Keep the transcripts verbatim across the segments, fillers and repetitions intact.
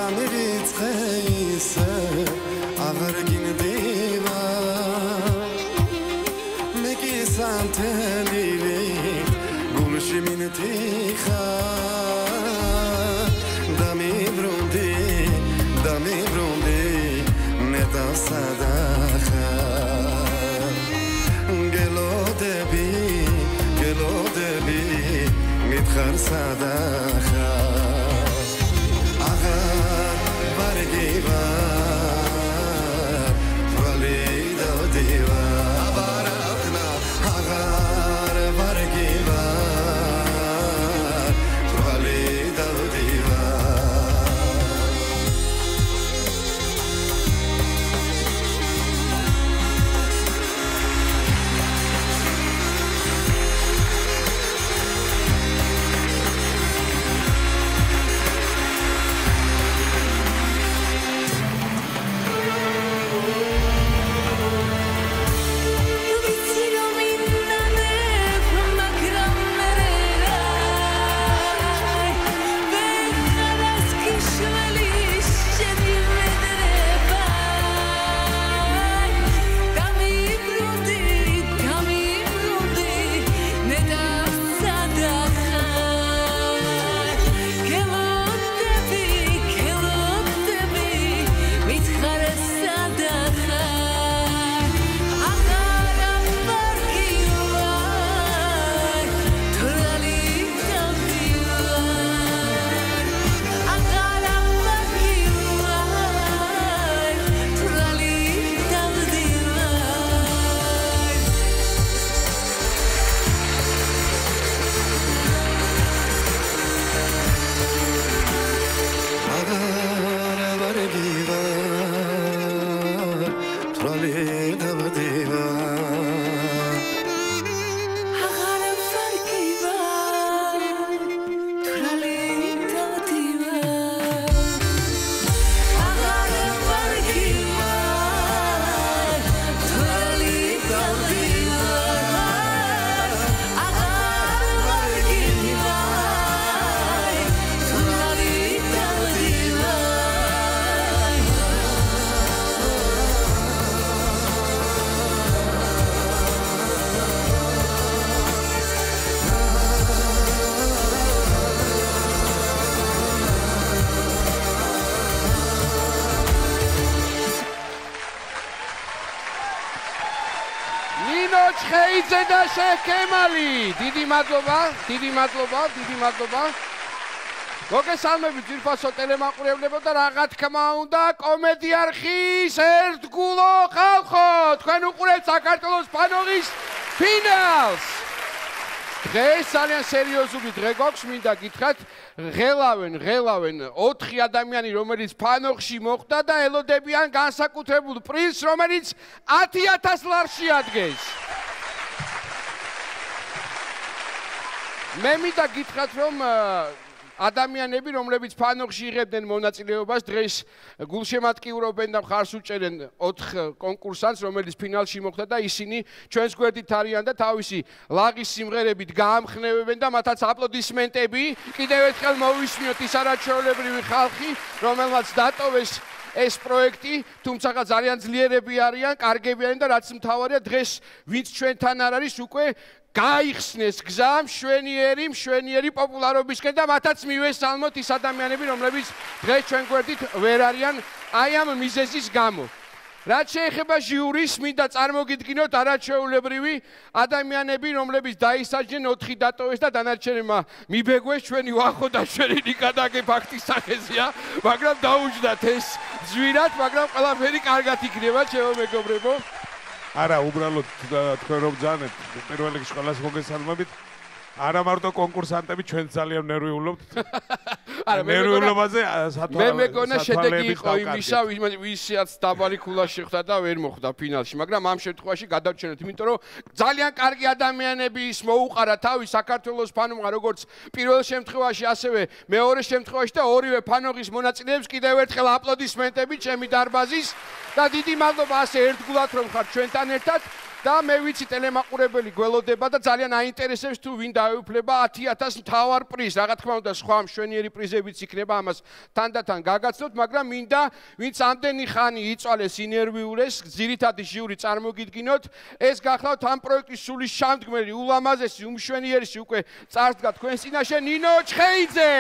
და შეკემალი დიდი მადლობა დიდი მადლობა დიდი მადლობა მოგესალმებით ძირფასო ტელემაყურებლებო და რა თქმა უნდა კომედიარხის ერთგულო ხალხო თქვენ უყურებთ საქართველოს ფანოღის ფინალს დღეს ძალიან სერიოზული დღე გვაქვს მინდა გითხრათ ღელავენ ღელავენ ოთხი ადამიანი რომელიც ფანოღში მოხვდა და ელოდებიან განსაკუთრებულ პრიზს რომელიც ათი ათას ლარში ადგეს მე მინდა გითხრათ რომ ადამიანები რომლებიც ფანოღში იღებდნენ მონაწილეობას დღეს გულშემატკივრობენ და მხარს უჭერენ ოთხ კონკურსანტს რომელიც ფინალში მოხვდა და ისინი ჩვენს გვერდით არიან და თავისი ლაღის სიმღერებით გაამხნევებენ და მათაც აპლოდისმენტები კიდევ ერთხელ მოვისმინოთ ის არაჩვეულებრივი ხალხი რომელმაც დატოვეს ეს პროექტი თუმცა ძალიან ძლიერები არიან კარგები არიან და რაც მთავარია დღეს ვინც ჩვენთან არ არის უკვე გაიხსნეს გზა მშვენიერი მშვენიერი პოპულარობისკენ და მათაც მივესალმოთ ის ადამიანები რომლებიც დღეს ჩვენ გვერდით ვერ არიან აი ამ მიზეზის გამო რაც შეეხება ჟიურის მინდა წარმოგიდგინოთ არაჩვეულებრივი ადამიანები რომლებიც დაისაჯნენ ოთხი დატოვეს და დანარჩენებმა მიბეგვეს ჩვენი ვახო და ჩვენი ნიკადაგე ფაქტის სახეზეა მაგრამ დაუჯდათ ეს ძვირად მაგრამ ყველაფერი კარგად იქნება ჩემო მეგობრებო არა უბრალოდ თქვენ რომ ბრძანეთ პირველ რიგში ყველას მოგესალმებით არა მარტო კონკურსანტები ჩვენ ძალიან ნერვიულობთ არა ნერვიულობაზე მე მეგონა შედეგი იყო იმისა ვისაც დაბალი ქულა შეხვდა და ვერ მოხვდა ფინალში მაგრამ ამ შემთხვევაში გადავჩენოთ იმიტომ რომ ძალიან კარგი ადამიანები ის მოუყარა თავი საქართველოს ფანომღა როგორც პირველ შემთხვევაში ასევე მეორე შემთხვევაში და ორივე ფანოღის მონაწილეებს კიდევ ერთხელ აპლოდისმენტები ჩემი დარბაზის და დიდი მადლობა ასე ერთგულად რომ ხართ ჩვენთან ერთად და მე ვიცი ტელემაყურებელი გველოდება და ძალიან აინტერესებს თუ ვინ დაეუფლება ათი ათას მთავარ პრიზს. რა თქმა უნდა, სხვა მშვენიერი პრიზებიც იქნება, ამას თანდათან გაგაცნოთ, მაგრამ მინდა ვინც ამდენი ხანი იწვალეს, ინერვიულეს, ძირითადი ჟიური წარმოგიდგინოთ, ეს გახლავთ ამ პროექტის სული შემდგმელი, ულამაზესი, უმშვენიერესი უკვე წარსდგა თქვენს წინაშე ნინო ჩხეიძე.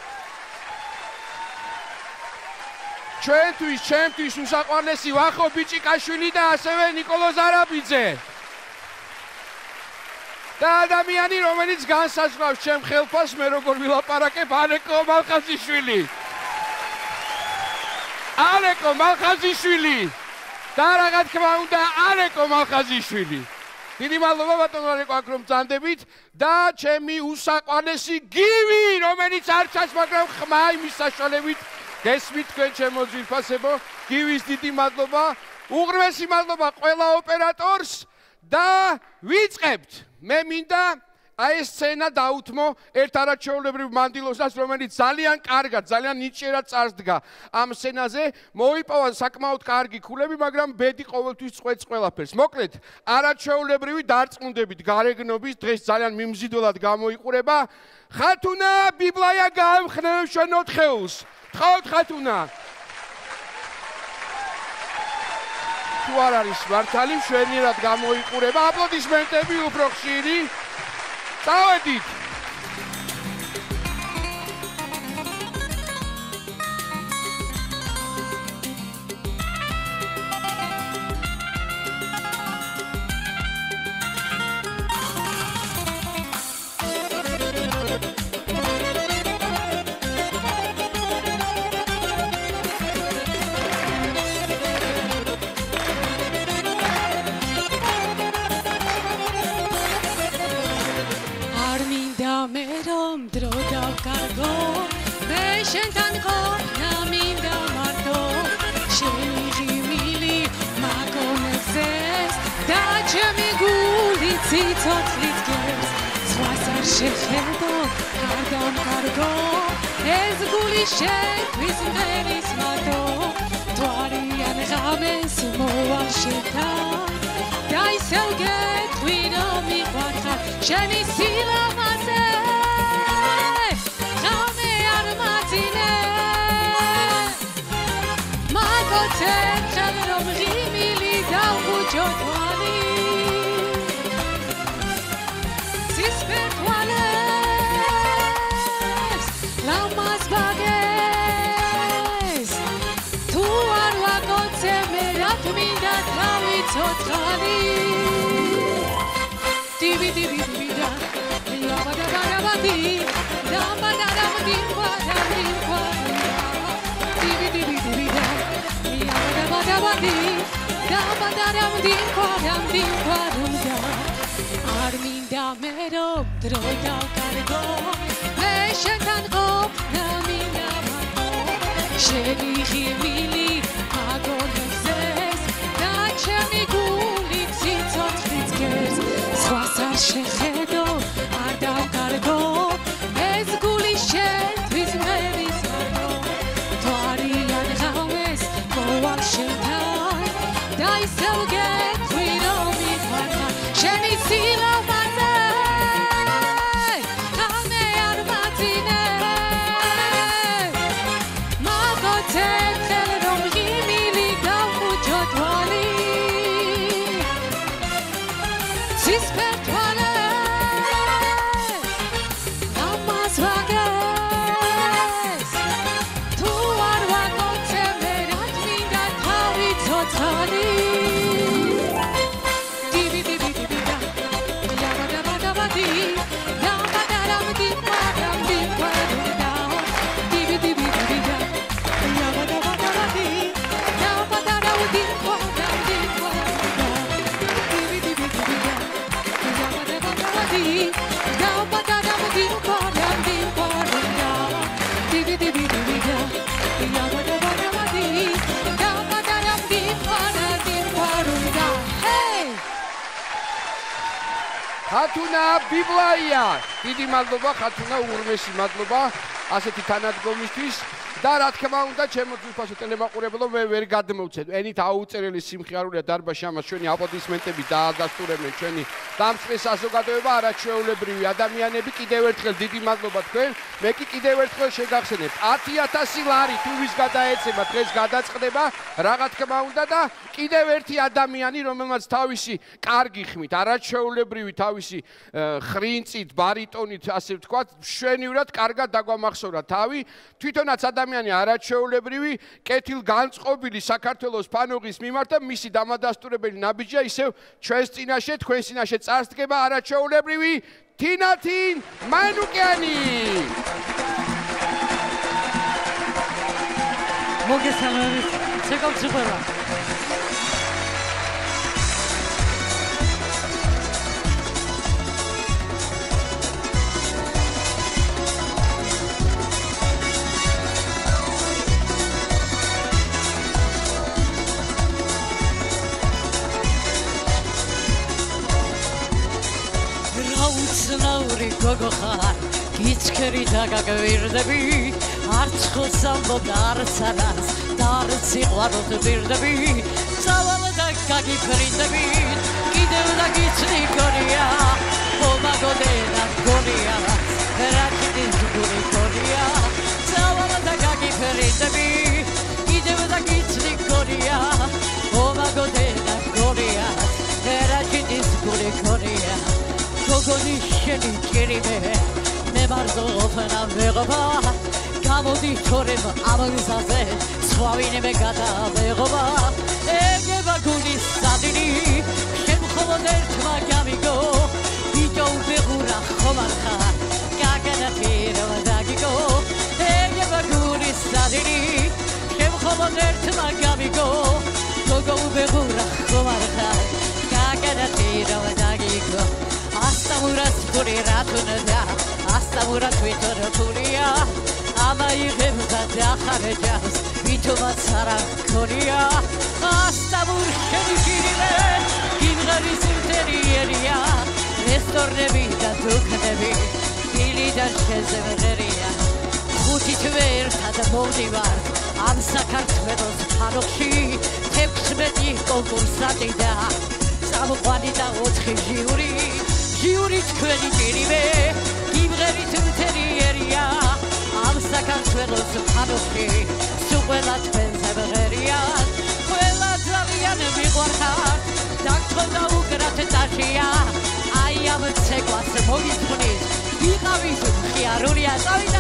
ჩვენთვის, ჩემთვის უსაყვარლესი ვახო ბიჭიკაშვილი და ასევე ნიკოლო ზარაბიძე. და ადამიანი, რომელიც განსაზღვრავს ჩემ ხელფას, მე როგორ ვილაპარაკებ, ალეკო მალხაზიშვილი. ალეკო მალხაზიშვილი. და რა თქმა უნდა, ალეკო მალხაზიშვილი. დიდი მადლობა ბატონო ალეკო აქ რომ ბრძანდებით და ჩემი უსაყვარლესი გივი, რომელიც არ ჩანს, მაგრამ ხმა იმის საშუალებით გესმით თქვენ ჩემო ძვირფასებო, გივის დიდი მადლობა, უღრმესი მადლობა ყველა ოპერატორს და ვიწყებთ. მე მინდა აი ეს სცენა დაუთმო ერთ არაჩვეულებრივ მანდილოსას, რომელიც ძალიან კარგად, ძალიან ნიჭიერად წარსდგა ამ სცენაზე. მოიპოვა საკმაოდ კარგი ქულები, მაგრამ ბედი ყოველთვის წყვეტს ყველაფერს. მოკლედ, არაჩვეულებრივი დარწმუნდებით გარეგნობის დღეს ძალიან მიმზიდველად გამოიყურება. ხათუნა ბიბლაია გაამხნევ ჩვენ ოთხეულს. ხავთ ხათუნა. თუ არ არის მართალი, მშვენიერად გამოიყურება. აპლოდისმენტები უფრო ხშირი. წავედით. შეხედო კარგამ კარგო ეს გული შეთვის მერის მარტო თვარიან ღამეს მოვალ შეთან და ისევ გეტყვი რომ მიყვარხარ შენი სილამაზე ღამე არ მაწინე მაგოთე ხელ რომ ღიმილი დავუჯო თვალი Totally. Divi divi divi da, la ba da ba da ba di, da ba da da ba di ba da di ba. Divi divi divi da, la ba da ba da ba di, da ba da da ba di ba da di ba da. Arminda mero droga cargo, me shetan go na mina mago, sheli khimili agor zes, da chemi guli tsitot tsitkes, swasar shechedo ardam cargo, ez guli shet vis meris mago, twarian ghames goal shetan, da isel get freedom mi farma, sheni sila maze, kame armatine, magote khelom gimili davu jotwali, sispertwale, namaz vages, tu arvagote merat minda tavi totali. Divi divi divi da, ya ba da ba da ba di, da ba da da ba di ba da di ba da. Divi divi divi da, ya ba da ba da ba di, da ba da da ba di ba da di ba da. Divi divi divi da, ya ba da ba da ba di, da ba da da ba di ba da di ba da. Divi divi divi da, ya ba da ba da ba di, da ba da da ba di ba da di ba da. Hey! ხათუნა ბიბლაია. დიდი მადლობა ხათუნა, უღრმესი მადლობა ასეთი თანადგომისთვის. და რა თქმა უნდა, ჩემო ძვირფასო ტელემაყურებლო, მე ვერ გადმოვცეთ. ენით აუწერელი სიმხიარულია დარბაზში, ამას ჩვენი აპლოდისმენტები დაადასტურებენ ჩვენი დამწყე საზოგადოება, არაჩვეულებრივი ადამიანები. კიდევ ერთხელ დიდი მადლობა თქვენ. მე კი კიდევ ერთხელ შეგახსენებთ, ათი ათასი ლარი თუ ვის გადაეცემა, დღეს გადაწყდება, რა თქმა უნდა და კიდევ ერთი ადამიანი, რომელმაც თავისი კარგი ხმით, არაჩვეულებრივი თავისი ხრინწით, ბარიტონით, ასე ვთქვათ, მშვენივრად კარგად დაგვამახსოვრა თავი, თვითონაც ადამიანი არაჩვეულებრივი, კეთილგანწყობილი საქართველოს ფანუღის მიმართ და მისი დამადასტურებელი ნაბიჯია ისევ ჩვენს წინაშე, თქვენს წინაშე წარსდგება არაჩვეულებრივი თინათინ მანუკიანი. მოგესალმებით, შეგავწუხებლა. Rausnauri gogo khar gichkeri dagavirdebi arts khosam darsanas darsi gvarot birdebi savala dagagi perindebi kidev dagitsni koria pomagodena koria rakidis guri koria savala dagagi perindebi kidev dagitsni koria pomagodena koria rakidis guri koria Gogoni sheni kirime me marzo ofna vegoba gamodi torem amagzaze swavine me gata vegoba ege baguni sadini shem khoder tma gamigo bijo begura khomarkha gagana tira dagigo ege baguni sadini shem khoder tma gamigo gogo begura khomarkha gagana tira dagigo Astamurat puri ratunada, astamurat vitor puria, amai ghemza dakharejas, vitomat sarak koria, astamur shenikirile, kimgari sinteriria, restornebi da duknebi, ili da shezemgeria, khuti tver tad modivar, am sakartvelos panokshi, teksmeti konkursati da, samuqvani da otkhi juri. Juri თქვენი ტირიმე გიმღერით მთელიერია ამ საქართველოს ფანოხი სულ თქვენზე მღერიან ყველა ძალიან მიყვარხარ დაგთხოვდა უკრათ ტაშია აი ამ ცეკვას მოგიწვნით ვიყავით მხიარულია წავიდა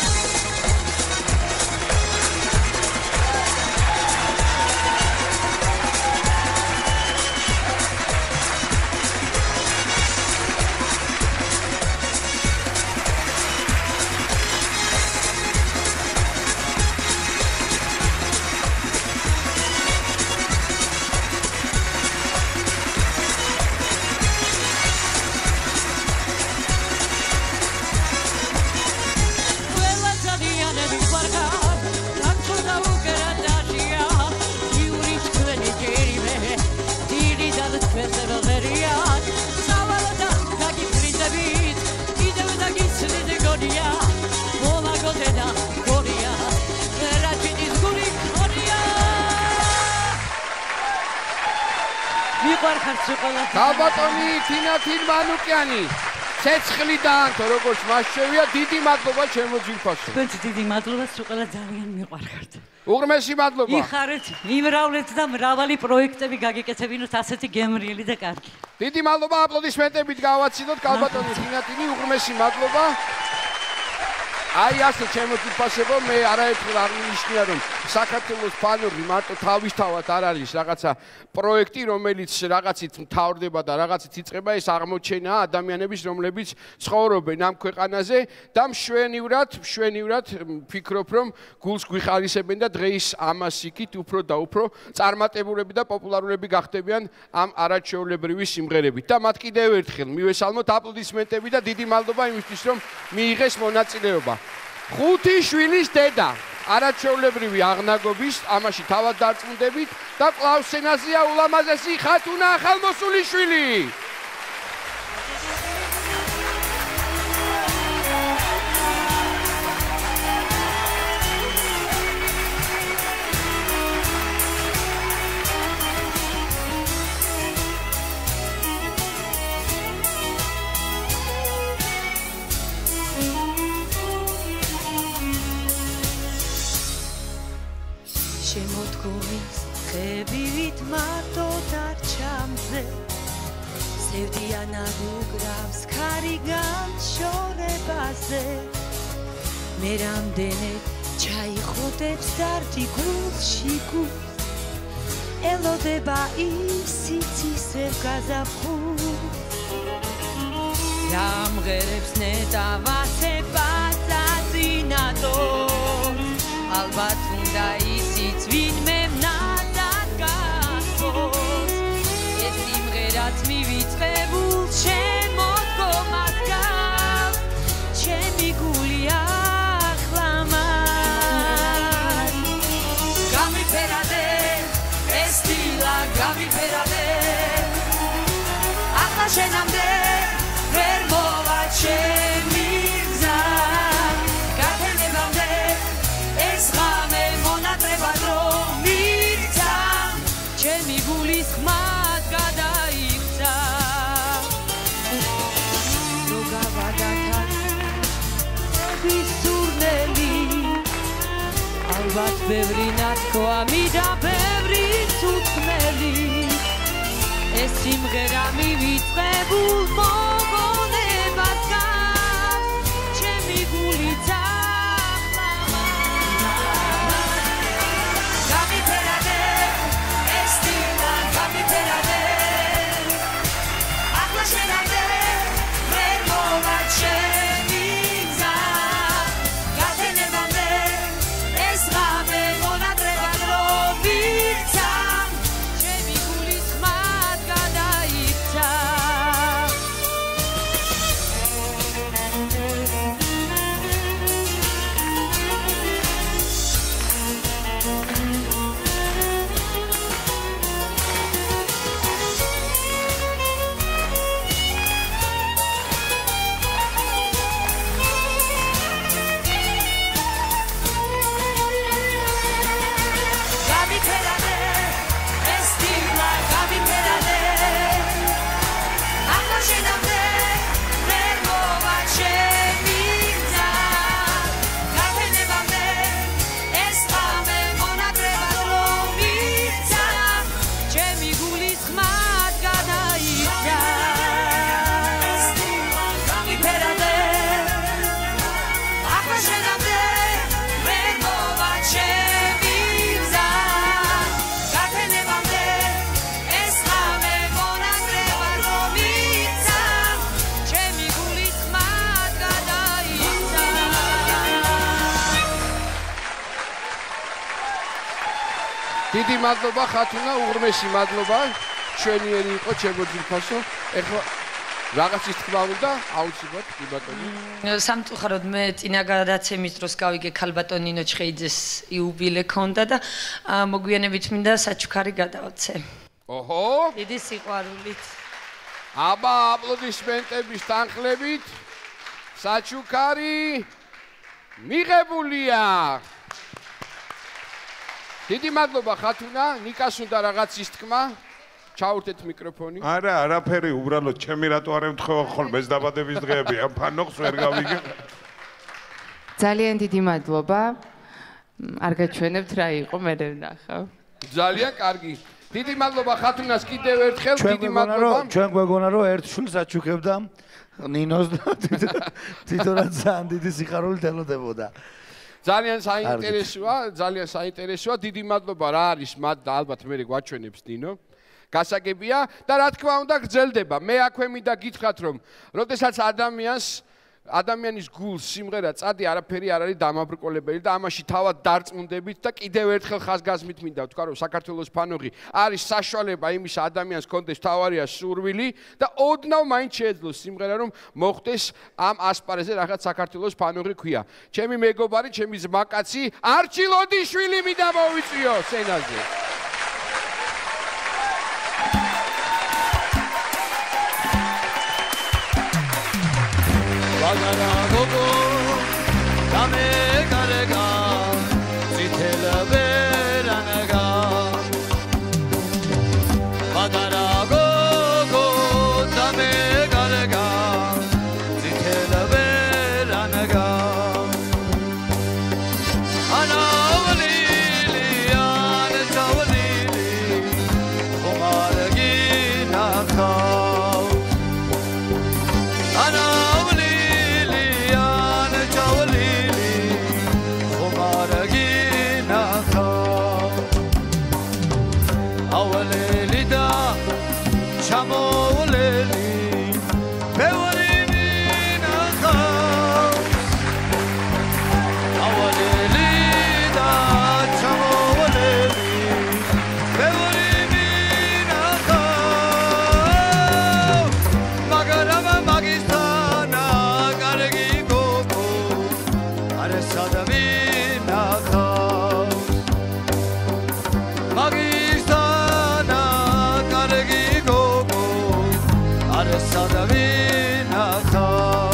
Kalbatoni თინათინ მანუკიანი ცეცხლი დაანთო როგორც მას შევია დიდი მადლობა ჩემო ძვირფასო თქვენც დიდი მადლობა სულ ყველა ძალიან მიყვარხართ უღრმესი მადლობა იხარეთ იმრავლეთ და მრავალი პროექტები გაგიკეთებინოთ ასეთი გემრიელი და კარგი დიდი მადლობა აპლოდისმენტებით გავაცინოთ კალბატონი თინათინი უღრმესი მადლობა აი ასე ჩემო ძვირფასებო მე არაერთხელ აღნიშნია რომ საქართველოს ფანური მარტო თავისთავად არ არის რაღაცა პროექტი რომელიც რაღაცით მთავრდება და რაღაცით იწყება ეს აღმოჩენაა ადამიანების რომლებიც ცხოვრობენ ამ ქვეყანაზე და მშვენივრად მშვენივრად ვფიქრობ რომ გულს გვიხარისებენ და დღეს ამას იქით უფრო და უფრო წარმატებულები და პოპულარულები გახდებიან ამ არაჩვეულებრივი სიმღერებით და მათ კიდევ ერთხელ მივესალმოთ აპლოდისმენტები და დიდი მადლობა იმისთვის რომ მიიღეს მონაწილეობა ხუთი შვილის დედა არაჩვეულებრივი აღნაგობის ამაში თავად დარწმუნდებით და კლავს სცენაზეა ულამაზესი ხათუნა ახალმოსული შვილი შემოდგომის ხებივით მარტოდ არ ჩამზე სევდიანად უკრავს ქარიგან შორებაზე მე რამდენად ჩაიხუტებს დარდი გულში გულს ელოდება ის სიცისრევ გაზაფხულს დამღერებს ნეტავასება წაწინატო ალბათ უნდა ისიც ვინმე მნადად გასწოს ეს სიმღერაც მივიწყებულ შემოდგომას გავს ჩემი გული ახლა მან გამიფერადე ეს დილა გამიფერადე ახლა შენამდე ვერ მოვა ჩემი გზა გათენებამდე ეს ღამე მონატრებად რომ მიქცა ჩემი გულის ხმად გადაიქცა რო გავადათარ ვისურნელი ალბათ ბევრი ნათქვამი და ბევრი სუცმელი ეს სიმღერა მივიწყებულ მოგონებას გავს ჩემი გულიც ახლა გამიფერადე ეს დილა გამიფერადე ახლა შენამდე ვერ მოვა ჩემი გზა გათენებამდე ეს ღამე მონატრებად რომ მიქცა ჩემი გულის ხმად გადაიქცა გამიფერადე ეს დილა გამიფერადე ახლა შენამდე ვერ მოვა ჩემი გზა გათენებამდე ეს ღამე მონატრებად რომ მიქცა ჩემი გულის ხმად გადაიქცა ეს დილა გამიფერადე ახლა შენამდე ვერ მოვა ჩემი გზა გათენებამდე ეს ღამე მონატრებად რომ მიქცა ჩემი გულის ხმად გადაიქცა დიდი მადლობა ხათუნა, უღრმესი მადლობა. ჩვენიერი იყო ჩემო ძირფასო. ეხლა რაღაცის თქმა უნდა, აუცილებლად კი ბატონო. სამწუხაროდ მე წინა გადაცემის დროს გავიგე ქალბატონ ნინო ჩხეიძეს იუბილე ქონდა და ა, მოგვიანებით მინდა საჩუქარი გადავაცე. ოჰო, დიდი სიყვარულით. აბა აპლოდისმენტების თანხლებით საჩუქარი მიღებულია. დიდი მადლობა ხათუნა, ნიკას უნდა რაღაცის თქმა. ჩაურთეთ მიკროფონი. არა, არაფერი, უბრალოდ ჩემი რატო არ ემთხოვა ხოლმე ეს დაბადების დღეებია, ფანოხს ვერ გავიგე. ძალიან დიდი მადლობა. არ გაჩვენებთ რა იყო, მე ვნახავ. ძალიან კარგი. დიდი მადლობა ხათუნას კიდევ ერთხელ, ჩვენ დიდი გვეგონა მადლობა. რომ ჩვენ გვეგონა რომ ერთ შვილს აჩუქებდა ნინოს და თვითონაც ძალიან დიდი სიხარულით ელოდებოდა. ძალიან საინტერესოა, ძალიან საინტერესოა. დიდი მადლობა რა არის მათ და ალბათ მე გვაჩვენებს ნინო. გასაგებია და რა თქმა უნდა გრძელდება. მე აქვე მინდა გითხრათ რომ როდესაც ადამიანს ადამიანის გულს სიმღერა წადი არაფერი არ არის დამაბრკოლებელი და ამაში თავად დარწმუნდებით და კიდევ ერთხელ ხაზგასმით მინდა ვთქვა რომ საქართველოს ფანოღი არის საშუალება იმის ადამიანს კონდეს თავარია სურვილი და ოდნავ მაინც შეეძლოს სიმღერა რომ მოხდეს ამ ასპარეზზე რაღაც საქართველოს ფანოღი ქვია. ჩემი მეგობარი, ჩემი ძმაკაცი არჩილ ოდიშვილი მინდა მოვიწვიო სცენაზე. Bagara gogo, dame garega, zitela beranaga. Bagara gogo, dame garega, zitela beranaga. Ana valiya, სადავინახა მაგისანა კარგი გოგო არ სადავინახა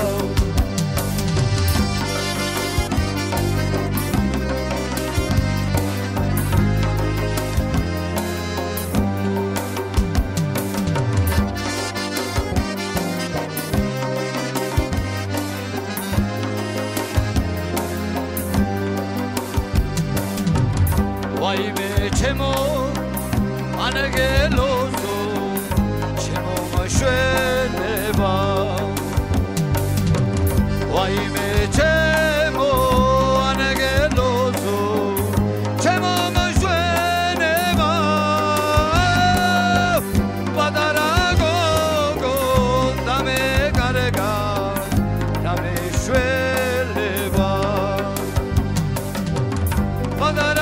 ვაიმე ჩემო ანგელოზო ჩემო მაშვენება ვაიმე ჩემო ანგელოზო ჩემო მაშვენება პატარა გოგო დამეკარგა დამეშველება პატარა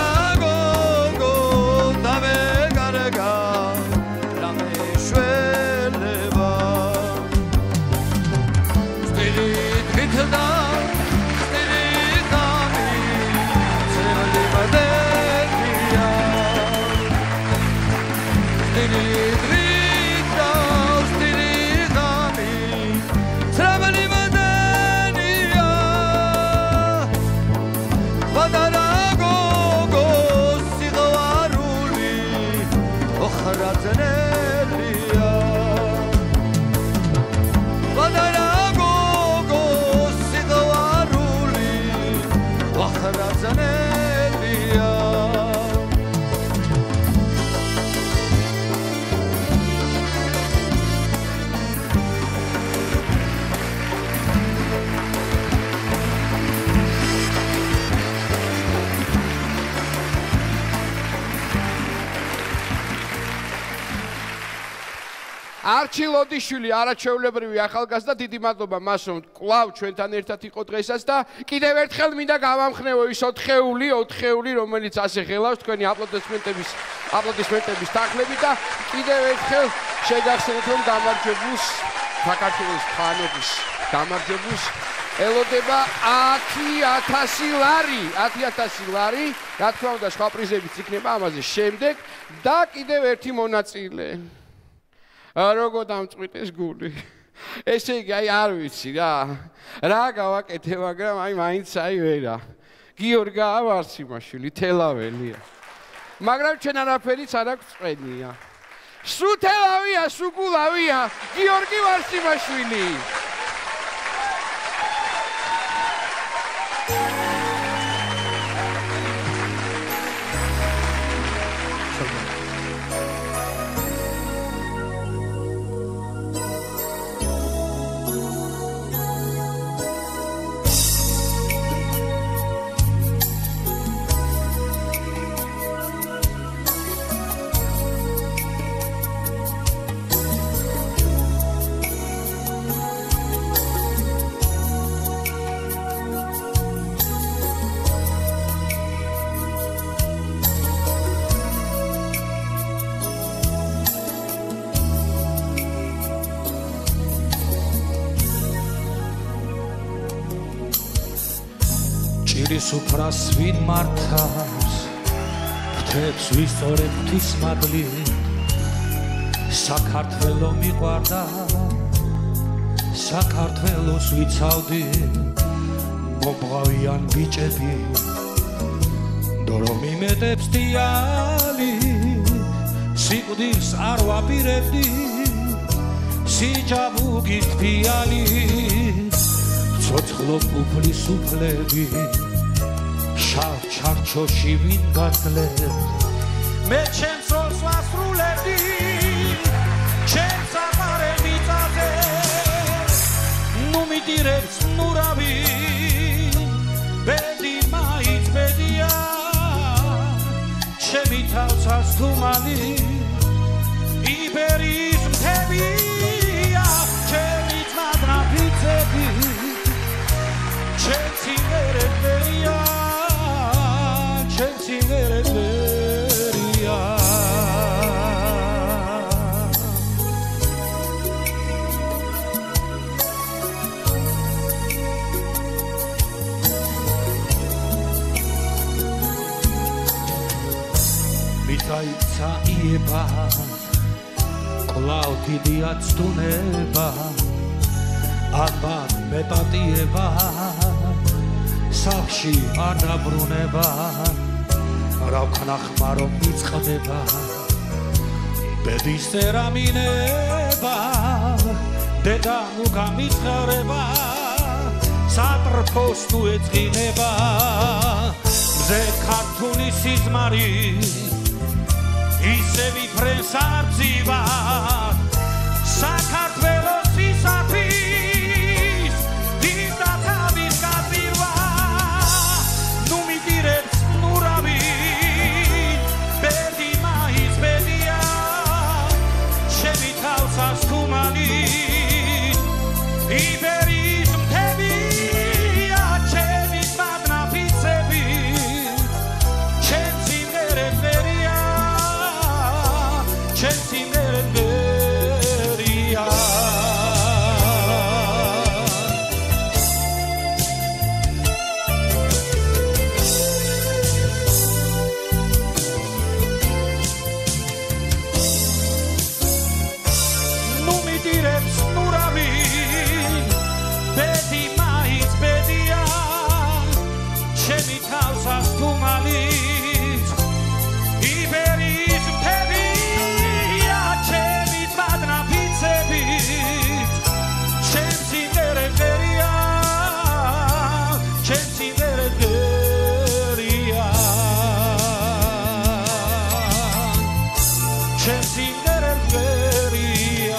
არჩილ ოდიშვილი არაჩვეულებრივი ახალგაზრდა დიდი მადლობა მას რომ კვლავ ჩვენთან ერთად იყო დღესაც და კიდევ ერთხელ მინდა გავამხნევო ის ოთხეული ოთხეული რომელიც ასე ღელავს თქვენი აპლოდისმენტების აპლოდისმენტების თანხლებით და კიდევ ერთხელ შეგახსენოთ რომ გამარჯვებულს საქართველოს ფანობის გამარჯვებულს ელოდება ათი ათასი ლარი ათი ათასი ლარი რა თქმა უნდა სხვა პრიზებიც იქნება ამაზე შემდეგ და კიდევ ერთი მონაწილე როგორ დამწყვიტეს გული ესე იგი აი არ ვიცი რა რა გავაკეთე მაგრამ აი მაინც აი ვერა გიორგი ავარციმაშვილი თელაველია მაგრამ ჩვენ არაფერიც არ აქვს წვენია სუ თელავია სუ გულავია გიორგი ვარციმაშვილი სუფრას ვინ მართავს ფრთებს ვისწორებ ღვთის მადლით საქართველო მიყვარდა საქართველოს ვიცავდი მომღავიან ბიჭები დრო მიმეტებს დიალი სიკვდილს არ ვაპირებდი სიჯაბუგით ფიალი ცოცხლო უფლის უფლები ჩარჩოში ვინ გაძლევს მე ჩემს როლს ვასრულებდი ჩემს აღარე მიწაზე ნუ მიდირებს ნურავი ბედი მაინც ბედია ჩემი თავცას თუმანი იბერიის მთებია ჩემი ძმადრა ფიცები ჩემს იმერებია Chelsea Vereveria დაიცა იება კლავ დიდია ცდუნება ალბათ მეტატიება სახში არ დაბრუნება რა ვქნახმა რომ მიწყდება ბედის წერა მინება დედა ნუ გამიცხარება სატრფოს თუ ეწყინება მზე ქართული სიზმარი ისევ იფრენს არწივა საქართველოს ისათვის დიდა თავის გაწირვა ნუ მიდირებს ნურავი ბედი მაის ბედია ჩემი თავსას თუმანი იბერის მთებია ჩემი მადნაფიცები ჩემ სიმღერებს ვერია ჩემ სიმღერებს ვერია ნუ მიდირებს ნურავი ბედი მაიც ბედია ჩემი თავსას თუმალით იბერის მთებია ჩემი მადნაფიცებით ჩემ სიმღერებს ვერია ჩემ სიმღერებს ვერია ჩემ სიმღერებს ვერია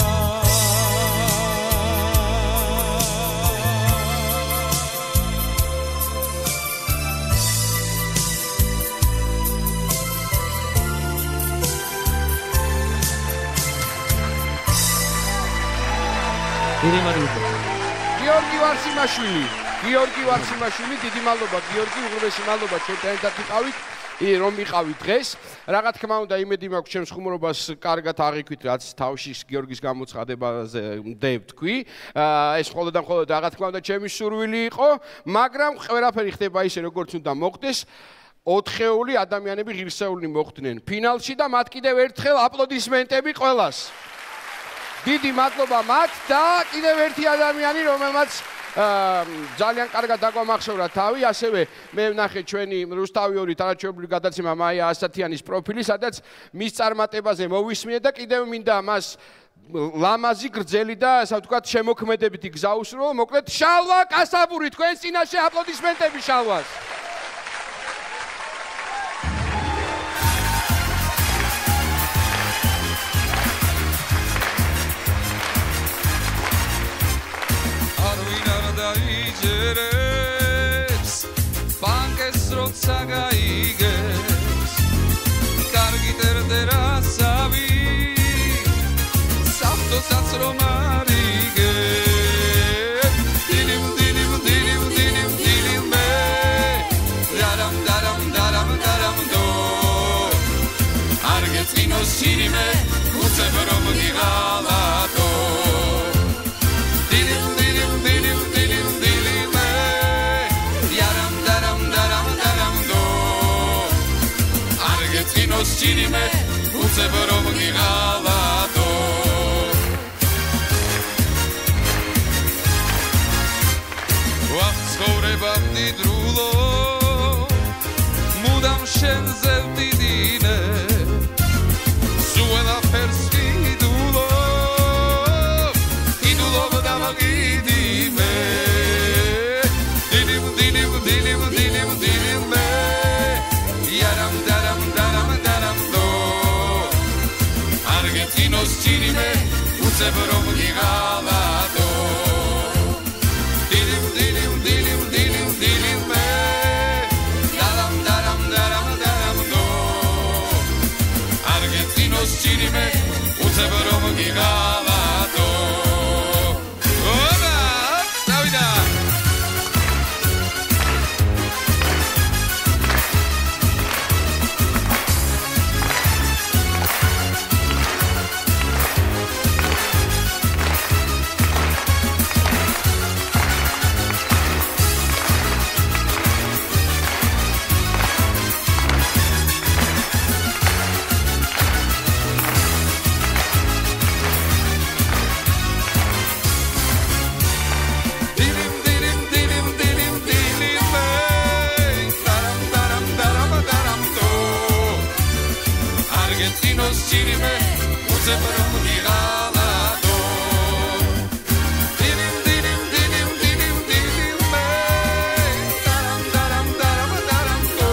დიდი მადლობა გიორგი ვარსიმაშვილი, გიორგი ვარსიმაშვილი, დიდი მადლობა, გიორგი, უღრმესი მადლობა, ჩვენთან ერთად იყავით, რომ იყავით დღეს. Რა თქმა უნდა, იმედი მაქვს ჩემს ხუმრობას კარგად აღიქვით, რაც თავში გიორგის გამოცხადებაზე მდებ თქვი. ეს მხოლოდ და მხოლოდ რა თქმა უნდა, ჩემი სურვილი იყო, მაგრამ ყველაფერი ხდება ისე, როგორც უნდა მოხდეს. ოთხეული ადამიანები ღირსეული მოხვდნენ ფინალში და მათ კიდევ ერთხელ აპლოდისმენტები ყველას. დიდი მადლობა მათ და კიდევ ერთი ადამიანი, რომელმაც ძალიან კარგად დაგვამახსოვრა თავი, ასევე მე ვნახე ჩვენი რუსთავიორის არაჩვეულებრივი გადაცემა მაია ასათიანის პროფილი, სადაც მის წარმატებაზე მოვისმინე და კიდევ მინდა მას ლამაზი, გრძელი და ასე ვთქვათ, შემოქმედებითი გზა უსრულო. მოკლედ, შალვა კასაბური, თქვენს წინაშე აპლოდისმენტები შალვას. დაიჯერებს ბანკეს როცა გაიგებს კარგი ტერტერასავი საფთოსაც რომ არიგებ დილიმ დილიმ დილიმ დილიმ დილიმ მე დარამ დარამ დარამ დარამ დო არ გეწინოს შირიმე უცებ რომ გიღალატო დილიმ დილიმ დილიმ Tirime, uce borom gigalato. Vachskoreba didrulo, mudam shenze didine, suela persvidulo, idulo vdamagidime, dilim dilim dilim dilim dilim me, yaram daram daram. Argentinos tirime, uce borom gigalato. Dilim dilim dilim dilim dilim me, daram daram daram daram do. Argentinos tirime, uce borom gigalato. Hola, Davida. ჭირიმე უცებ რომ გიღალატო დინიმ დინიმ დინიმ დინიმ დინიმ მე დარამ დარამ დარამ დარამ თო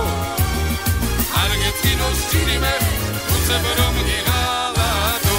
არ გეწინოს ჭირიმე უცებ რომ გიღალატო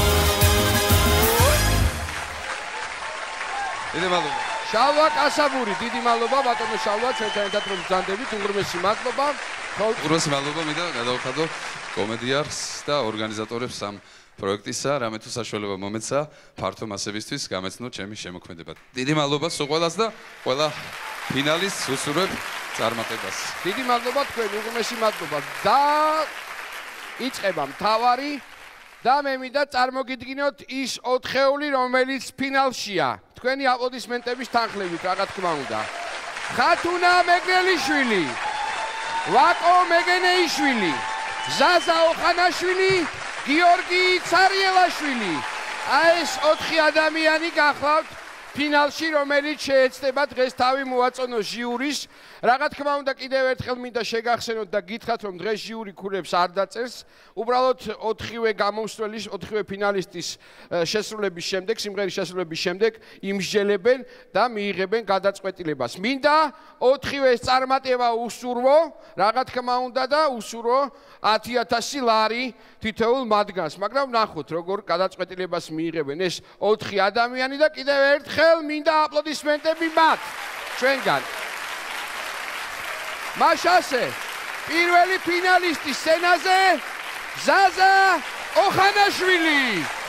დიდი მადლობა შალვა კასაბური, დიდი მადლობა ბატონო შალვა, ჩვენთან ერთად რომ ბრძანდებით, უღრმესი მადლობა. უღრმესი მადლობა მინდა გადავხადო კომედიარს და ორგანიზატორებს ამ პროექტისა, რამე თუ საშუალება მომეცა ფართო მასებისთვის გამეცნო ჩემი შემოქმედება. დიდი მადლობა სულ ყველას და ყველა ფინალის უსურვებ წარმატებას. დიდი მადლობა თქვენ, უღრმესი მადლობა. და იწყება მთავარი და მე მინდა წარმოგიდგინოთ ის ოთხეული, რომელიც ფინალშია. თქვენი აპლოდისმენტების თანხლებით, რა თქმა უნდა. ხათუნა მეგნელიშვილი, ვაკო მეგენეიშვილი, ზაზა ოხანაშვილი, გიორგი ცარიელაშვილი. აი ეს ოთხი ადამიანი გახლავთ ფინალში, რომელიც შეეცდება დღეს თავი მოაწონოს ჟიურის. რა თქმა უნდა, კიდევ ერთხელ მინდა შეგახსენოთ და გითხრათ, რომ დღეს ჟიური ქულებს არ დაწერს. უბრალოდ ოთხივე გამომსვლელის, ოთხივე ფინალისტის შესრულების შემდეგ, სიმღერის შესრულების შემდეგ იმსჯელებენ და მიიღებენ გადაწყვეტილებას. მინდა ოთხივე წარმატება უსურვო, რა თქმა უნდა და უსურვო ათი ათასი ლარი თითოეულ მათგანს, მაგრამ ნახოთ, როგორ გადაწყვეტილებას მიიღებენ ეს ოთხი ადამიანი და კიდევ ერთხელ მინდა აპლოდისმენტები მათ ჩვენგან. მაშასე, პირველი ფინალისტი სცენაზე ზაზა ოხანაშვილი.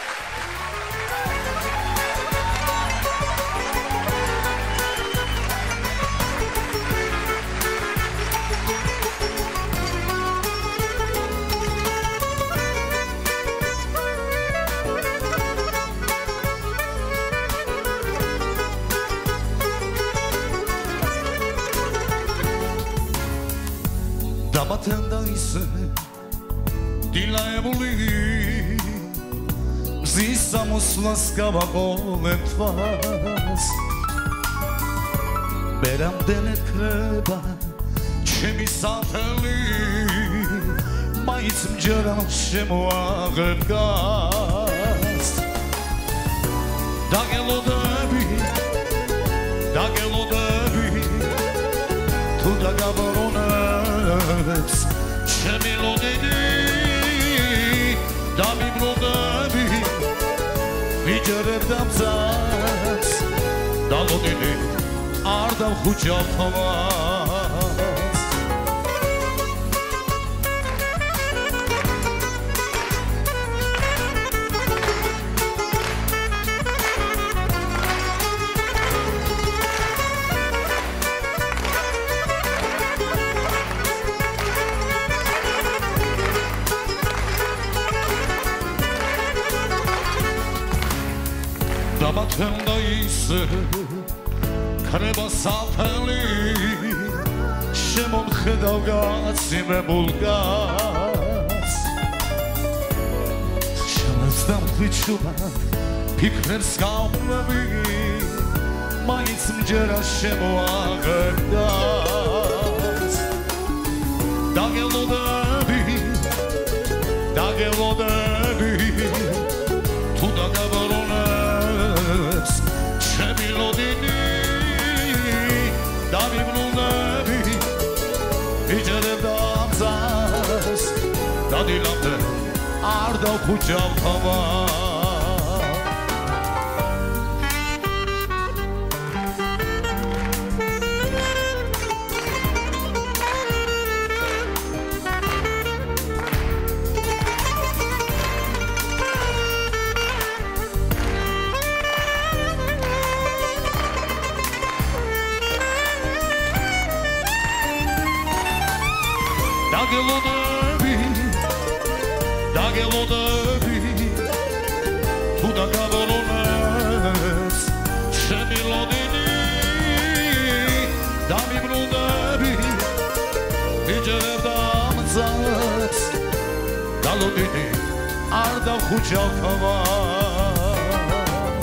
დამათენდა ისე დილაებული მზის სამოსვლას გავაყოლებ თვალს მე რამდენი ქრება ჩემი საფელი მაინც მჯერა შემოაღებგას დაგელოდები დაგელოდები თუ დაგაბრუნებს ჩემი ლოდინი დამიბრუნდები ვიჯერებ და მზას და ლოდინი არ დავხუჭავ თავს დამათენდა ისე ქრება საფელი შემომხედავ გაციმებულ გას შემოწდამ თვითშუბად ფიქრებს გავმები მაინც მჯერა შემოაღებდას დაგელოდები დაგელოდები თუ დაგაბრუნებს ჩემი ლოდინი დამიბრუნდები ვიჯერებ და მზას დადილამდე არ დავხუჭავ თავს დაგელოდები დაგელოდები თუ დაგაბრუნებს ჩემი ლოდინი დამიბრუნდები ვიჯერებ და მზას და ლოდინი არ დავხუჭავ თავს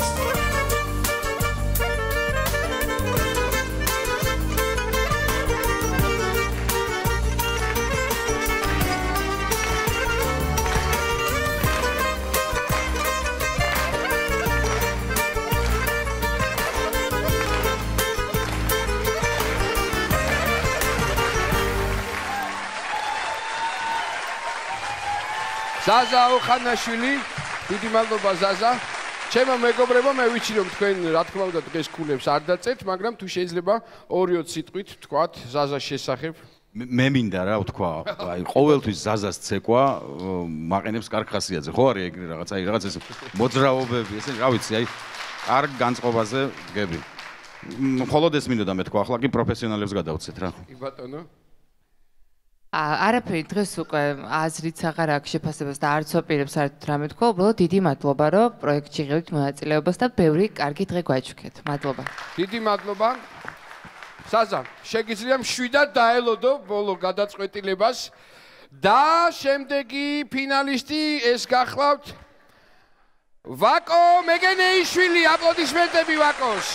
ზაზა აუხანაშვილი, დიდი მადლობა ზაზა. ჩემო მეგობრებო, მე ვიცი რომ თქვენ რა თქმა უნდა დღეს ქულებს არ დაწერთ, მაგრამ თუ შეიძლება ორი-ოც სიტყვით თქვათ ზაზას შესახებ. მე მინდა რა ვთქვა, აი ყოველთვის ზაზას ცეკვა მაყენებს კარგ ხასიათზე, ხო არის ეგრე რაღაც, აი რაღაც ეს მოძრაობები, ესე რა ვიცი, აი კარგ განწყობაზე გები. მხოლოდ ეს მინდოდა მე თქვა, ახლა კი პროფესიონალებს გადავცეთ რა. კი ბატონო. არაფერი დღეს უკვე აზრიც აღარ აქვს შეფასებას და არც ოპირებს საერთოდ რამე თქვა, უბრალოდ დიდი მადლობა რომ პროექტში ღებთ მონაწილეობას და ბევრი კარგი დღე გვაჩვქეთ. მადლობა. დიდი მადლობა. ზაზა, შეგიძლია მშვიდად დაელოდო ბოლო გადაწყვეტილებას და შემდეგი ფინალისტი ეს გახლავთ ვაკო მეგენეიშვილი, აპლოდისმენტები ვაკოს.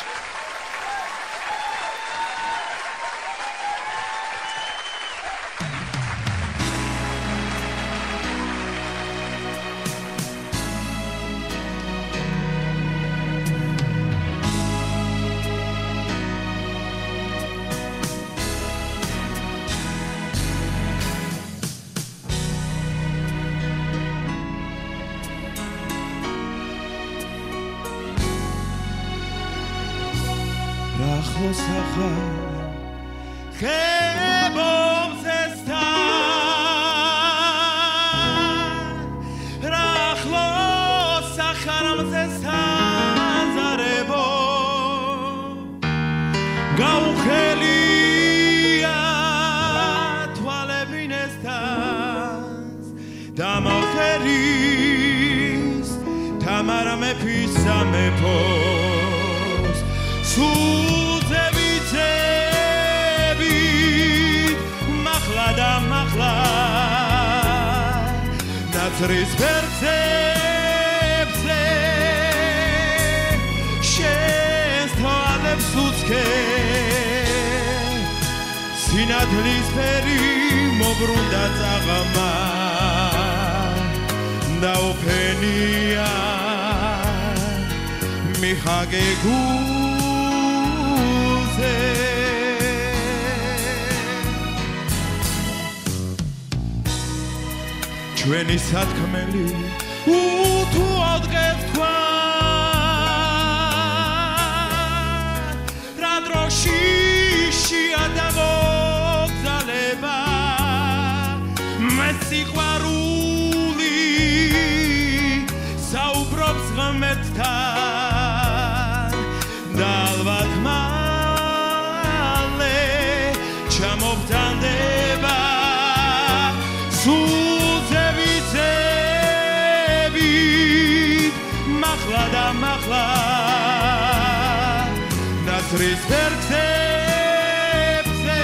ჩვენი სათქმელი უთუოდ გეთქვა რა დროში შეადამოგზალება მე სიყვარული საუბრობს ღმერთთან და ალბათ მალე ჩამოვთანდება მახლა ნაცრის ვერცხებზე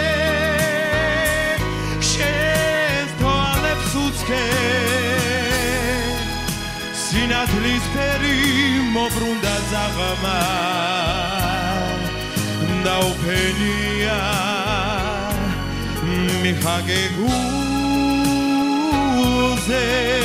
შენს თვალებს უცქე სინათლის ფერი მობრუნდა ზაღმა და უფენია მიხაგე გულზე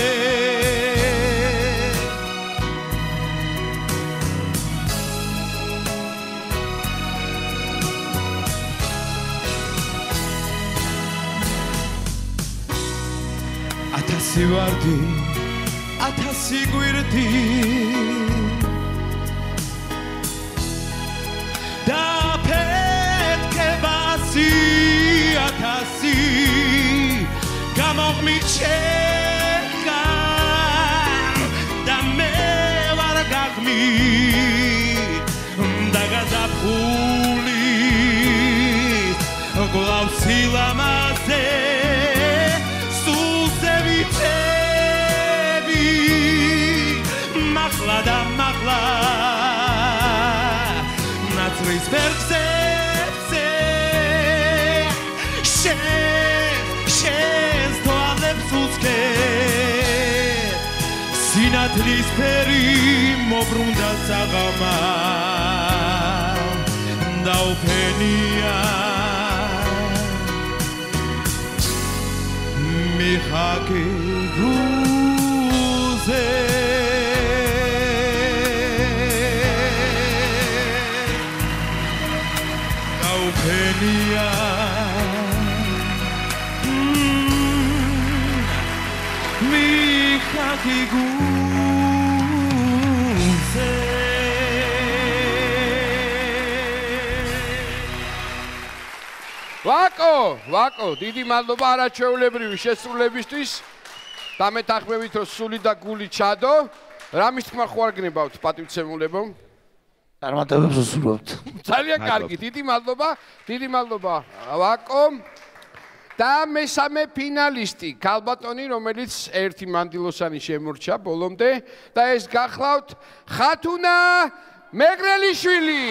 ათასი ვარდი, ათასი გვერდი და ფეთქებასი ათასი გამოღმიჩეკან და მე ვარ გაღმი და გაზაფხული გლავს სილამაზე მახლა და მახლა ნაცრის ვერცხებზე შენს თვალებს უცქე სინათლის ფერი მობრუნდა საღამა და უფენია მიხაგე გულზე Penia mm, ნახი გულზე ვაკო, ვაკო, დიდი მადლობა არაჩვეულებრივი შესრულებისთვის. დამეთანხმებით რომ სული და გული ჩადო. რამის თქმა ხო არ გნებავთ პატივცემულებო? წარმატებებს უსურვებთ. ძალიან კარგი, დიდი მადლობა, დიდი მადლობა ვაკო. და მესამე ფინალისტი, ქალბატონი, რომელიც ერთი მანდილოსანი შემორჩა ბოლომდე და ეს გახლავთ ხათუნა მეგრელიშვილი.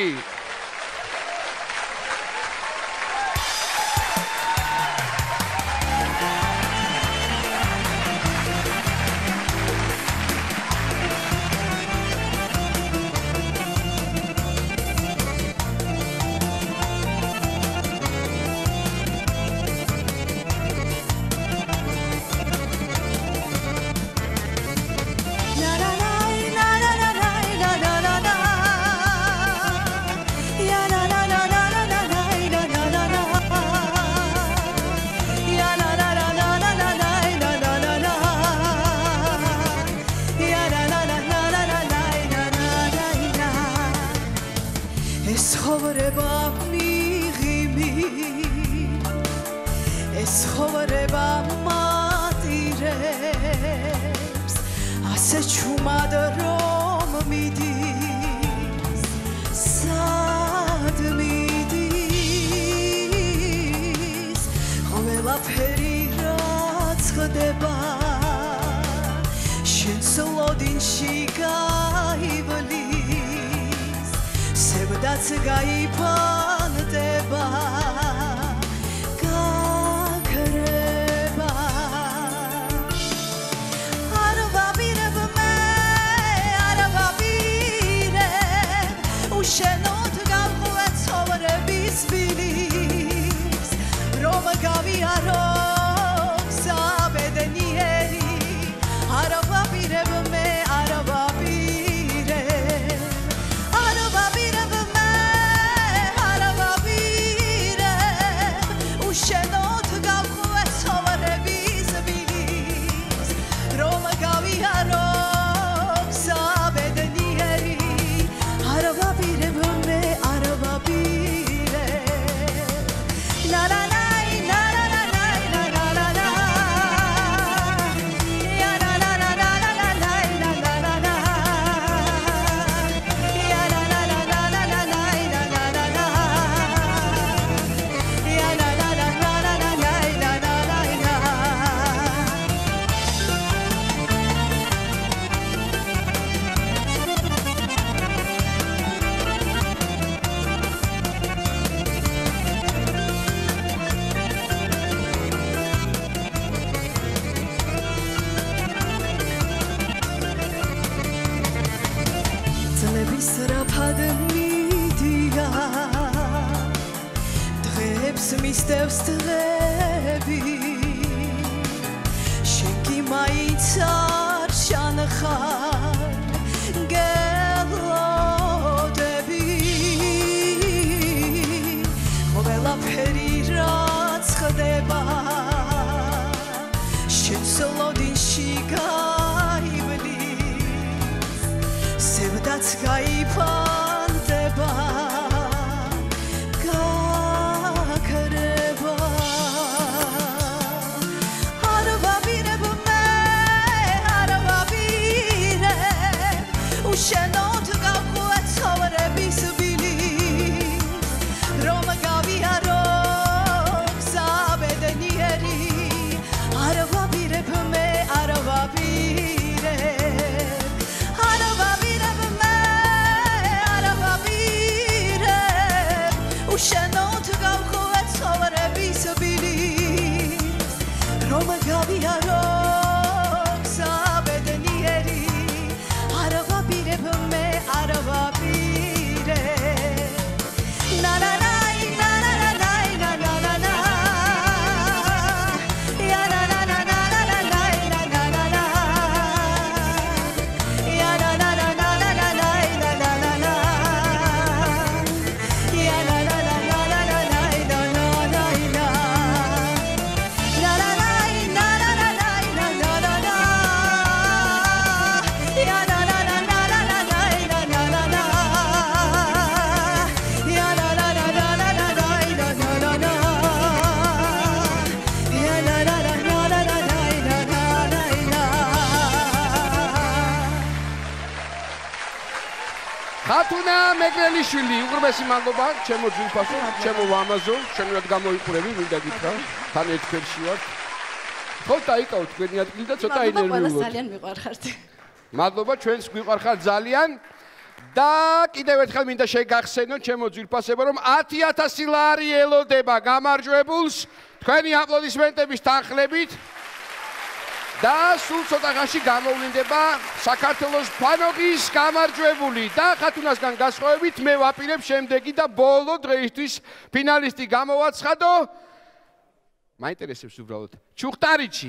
ხათუნა მეგრელიშვილი, უღრმესი მადლობა, ჩემო ძვირფასო, ჩემო ვამაზო, შენურად გამოიყურები, მინდა გითხრა, თან ერთ ფერში ვარ. ხო, დაიკავოთ თქვენი ადგილი და ცოტა ენერგიულად. მადლობა, ყველა ძალიან მიყვარხართ. მადლობა, ჩვენს გვიყვარხართ ძალიან. და კიდევ ერთხელ მინდა შეგახსენოთ ჩემო ძვირფასებო, რომ ათი ათასი ლარი ელოდება გამარჯვებულს თქვენი აპლოდისმენტების თანხლებით. და სულ ცოტა ხანში გამოვლინდება საქართველოს ფანოგის გამარჯვებული და ხათუნასგან გასხოვებით მე ვაპირებ შემდეგი და ბოლო დღეისთვის ფინალისტი გამოვაცხადო. მაინტერესებს უბრალოდ ჩუხტარიჩი.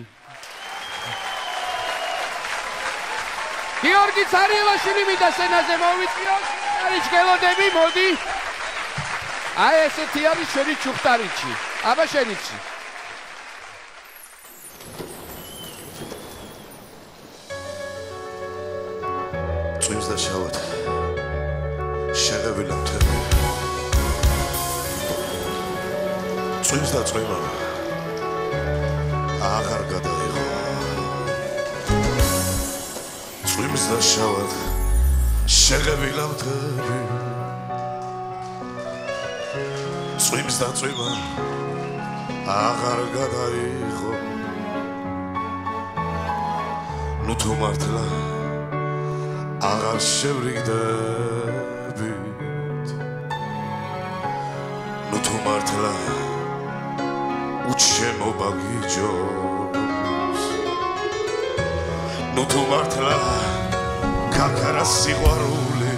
გიორგი ცარიელაშვილი მინდა სცენაზე მოვიწიოთ. ჩუხტარიჩ გელოდები, მოდი. აი ესეთი არის შენი ჩუხტარიჩი. აბა შენიცი. წვიმს და შავად შეღებილა მთები წვიმს და წვიმა აღარ გადაიღო წვიმს და შავად შეღებილა მთები წვიმს და წვიმა აღარ გადაიღო ნუ თუ მართლა აღარ შევრიგდებით ნუ თუ მართლა უჩემობა გიჯობს ნუ თუ მართლა გაქარა სიყვარული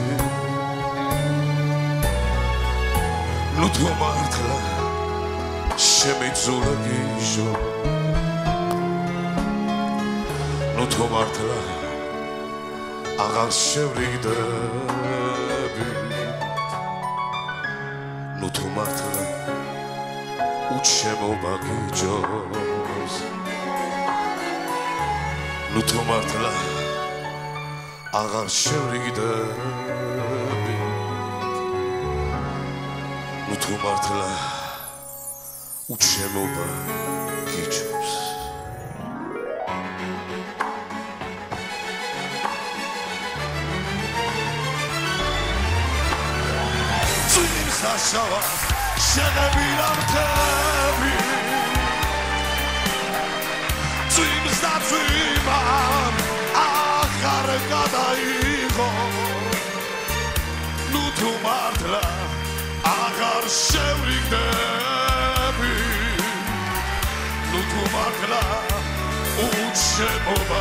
ნუ თუ მართლა შემიძულა გიჟო ნუ თუ მართლა აღარ შევრიგდებით ნუ თუ მართლა უჩემობა გიჯობს ნუ თუ მართლა აღარ შევრიგდებით ნუ თუ მართლა უჩემობა გიჯობს Sashava, sheghebila mtevi Tzvim zna tzvimam, achar gadaigo Nu tu martla, achar shevrigdebi Nu tu martla, uchemova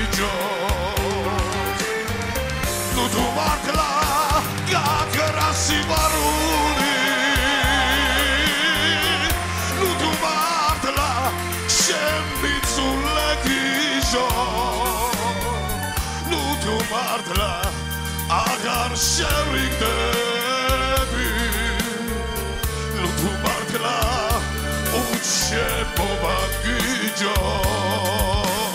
gijos Nu tu martla, gakra sivaruni Nu tu martla, shembitzule gijo Nu tu martla, agar shevrigdebi Nu tu martla, uchemova gijos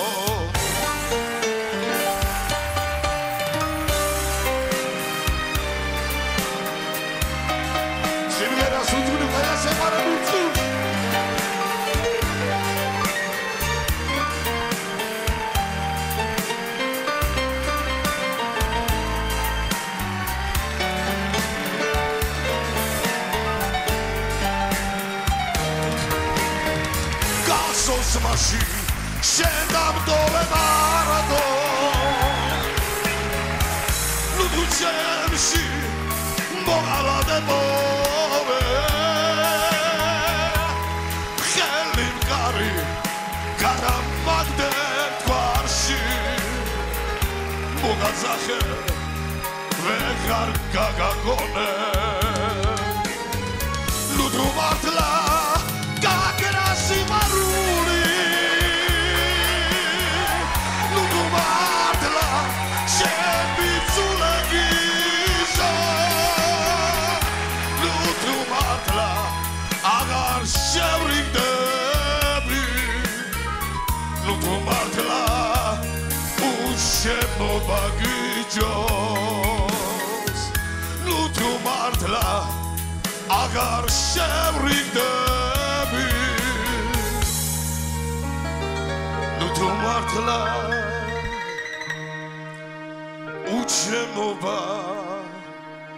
Mashi, shendam dole marado Nu ducemshi, mogala de bove Khelim kari, karam magde tvarshi Mogazache, vegar gagagone Nu tu martla, gagrasi maruli Nu tu martla, ushemova gijos Nu tu martla, agar shevrigdebi Nu tu martla, ushemova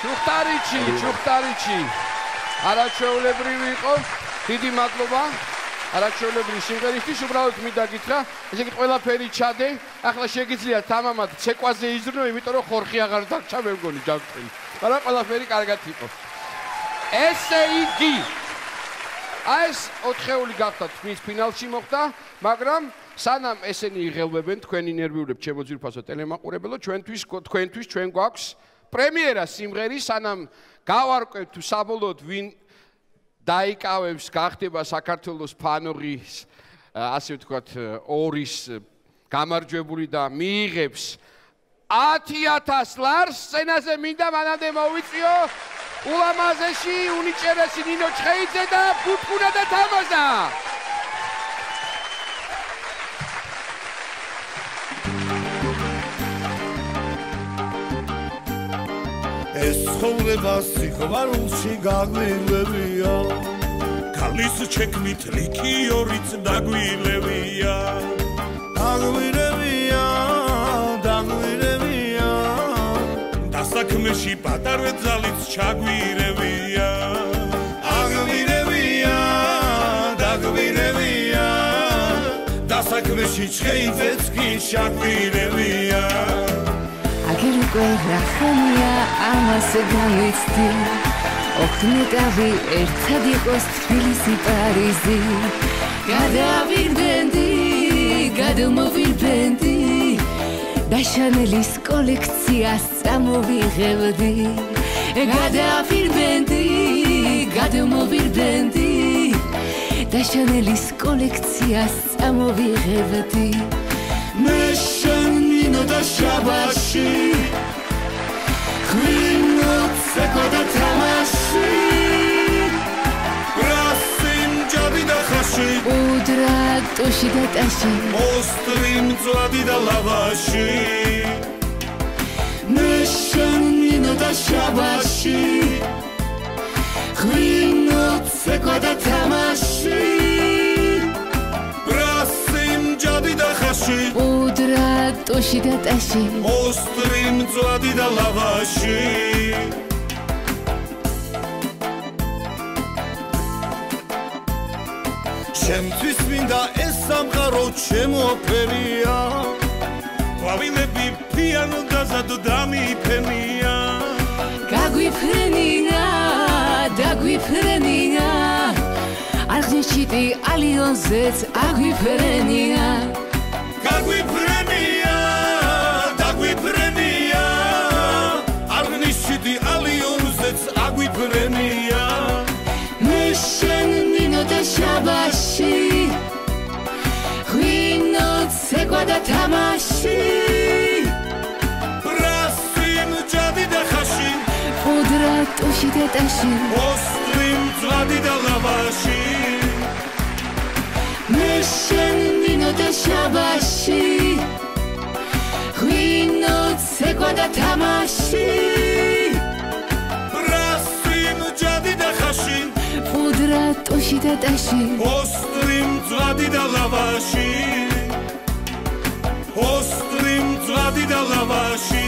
ჩუხტარიჩი, ჩუხტარიჩი. არაჩვეულებრივი იყო. დიდი მადლობა. არაჩვეულებრივი სიმღერისთვის უბრალოდ მინდა გითხრა, ესე იგი ყველაფერი ჩადე. ახლა შეგიძლიათ თამამად ცეკვაზე იზრნო, იმიტომ რომ ხორხი აღარ დაგჭა მე მგონი ჯანმრთელი. მაგრამ ყველაფერი კარგად იყო. ესე იგი აი ეს ოთხეული გახდა თმის ფინალში მოხდა, მაგრამ სანამ ესენი იღელვებენ თქვენი ნერვიულებ ჩემო ძვირფასო ტელემაყურებელო, ჩვენთვის თქვენთვის ჩვენ გვაქვს პრემიერა სიმღერის, სანამ გავარკვევთ თუ საბოლოოდ ვინ დაიკავებს, გახდება საქართველოს ფანოღის, ასე ვთქვათ, ორის გამარჯვებული და მიიღებს ათი ათას ლარს სცენაზე მინდა მანამდე მოვიწვიო ულამაზესი, უნიჭერესი ნინო ჩხეიძე და ბუტკუნა და თამაზა. ეს ცხოვრება სიყვარულში გაგვილებია ქალის ჩექმით ლიქიორიც დაგვილებია დაგვილებია დაგვილებია დასაქმეში პატარა ძალიც ჩაგვირებია აგვილებია დაგვილებია დასაქმეში ჩხეიძეც კი ჩაგვირებია აგერ უკვე რახანია ამას გამიცდი ოქნეტავი ერთად იყოს თბილისი პარიზი გადავირბენდი გადმოვირბენდი და შანელის კოლექციას წამოვიღებდი გადავირბენდი გადმოვირბენდი და შანელის კოლექციას წამოვიღებდი მე შენინო და შაბაში ხვინო ცეკოდა თამაში რასიმ ჯაბი და ხაში უდრა ტოში და ტაში მოსტრი მწვადი და ლავაში მე შენინო და შაბაში ხვინო ცეკოდა თამაში ჯაბი და ხაში უდრა ტოში და ტაში მოსტრი მწვადი და ლავაში ჩემთვის მინდა ეს სამყარო ჩემო ფერია ყვავილები პიანო დაზადო დამიფენია გაგვიფრენია დაგვიფრენია არღნიშიტი ალიონზეც აგვიფრენია გაგვიფრენია დაგვიფრენია არღნიშიტი ალიონზეც აგვიფრენია მე შენ ნინო და შაბაში ხვინო ცეკვა და თამაში რასიმ ჯაბი და ხაში უდრა ტოში და ტაში მოსტრი მწვადი და ლავაში მე შენ ნინო და შაბაში ხვინო ცეკვა და თამაში რასიმ ჯაბი და ხაში უდრა ტოში და ტაში მოსტრი მწვადი და ლავაში მოსტრი მწვადი და ლავაში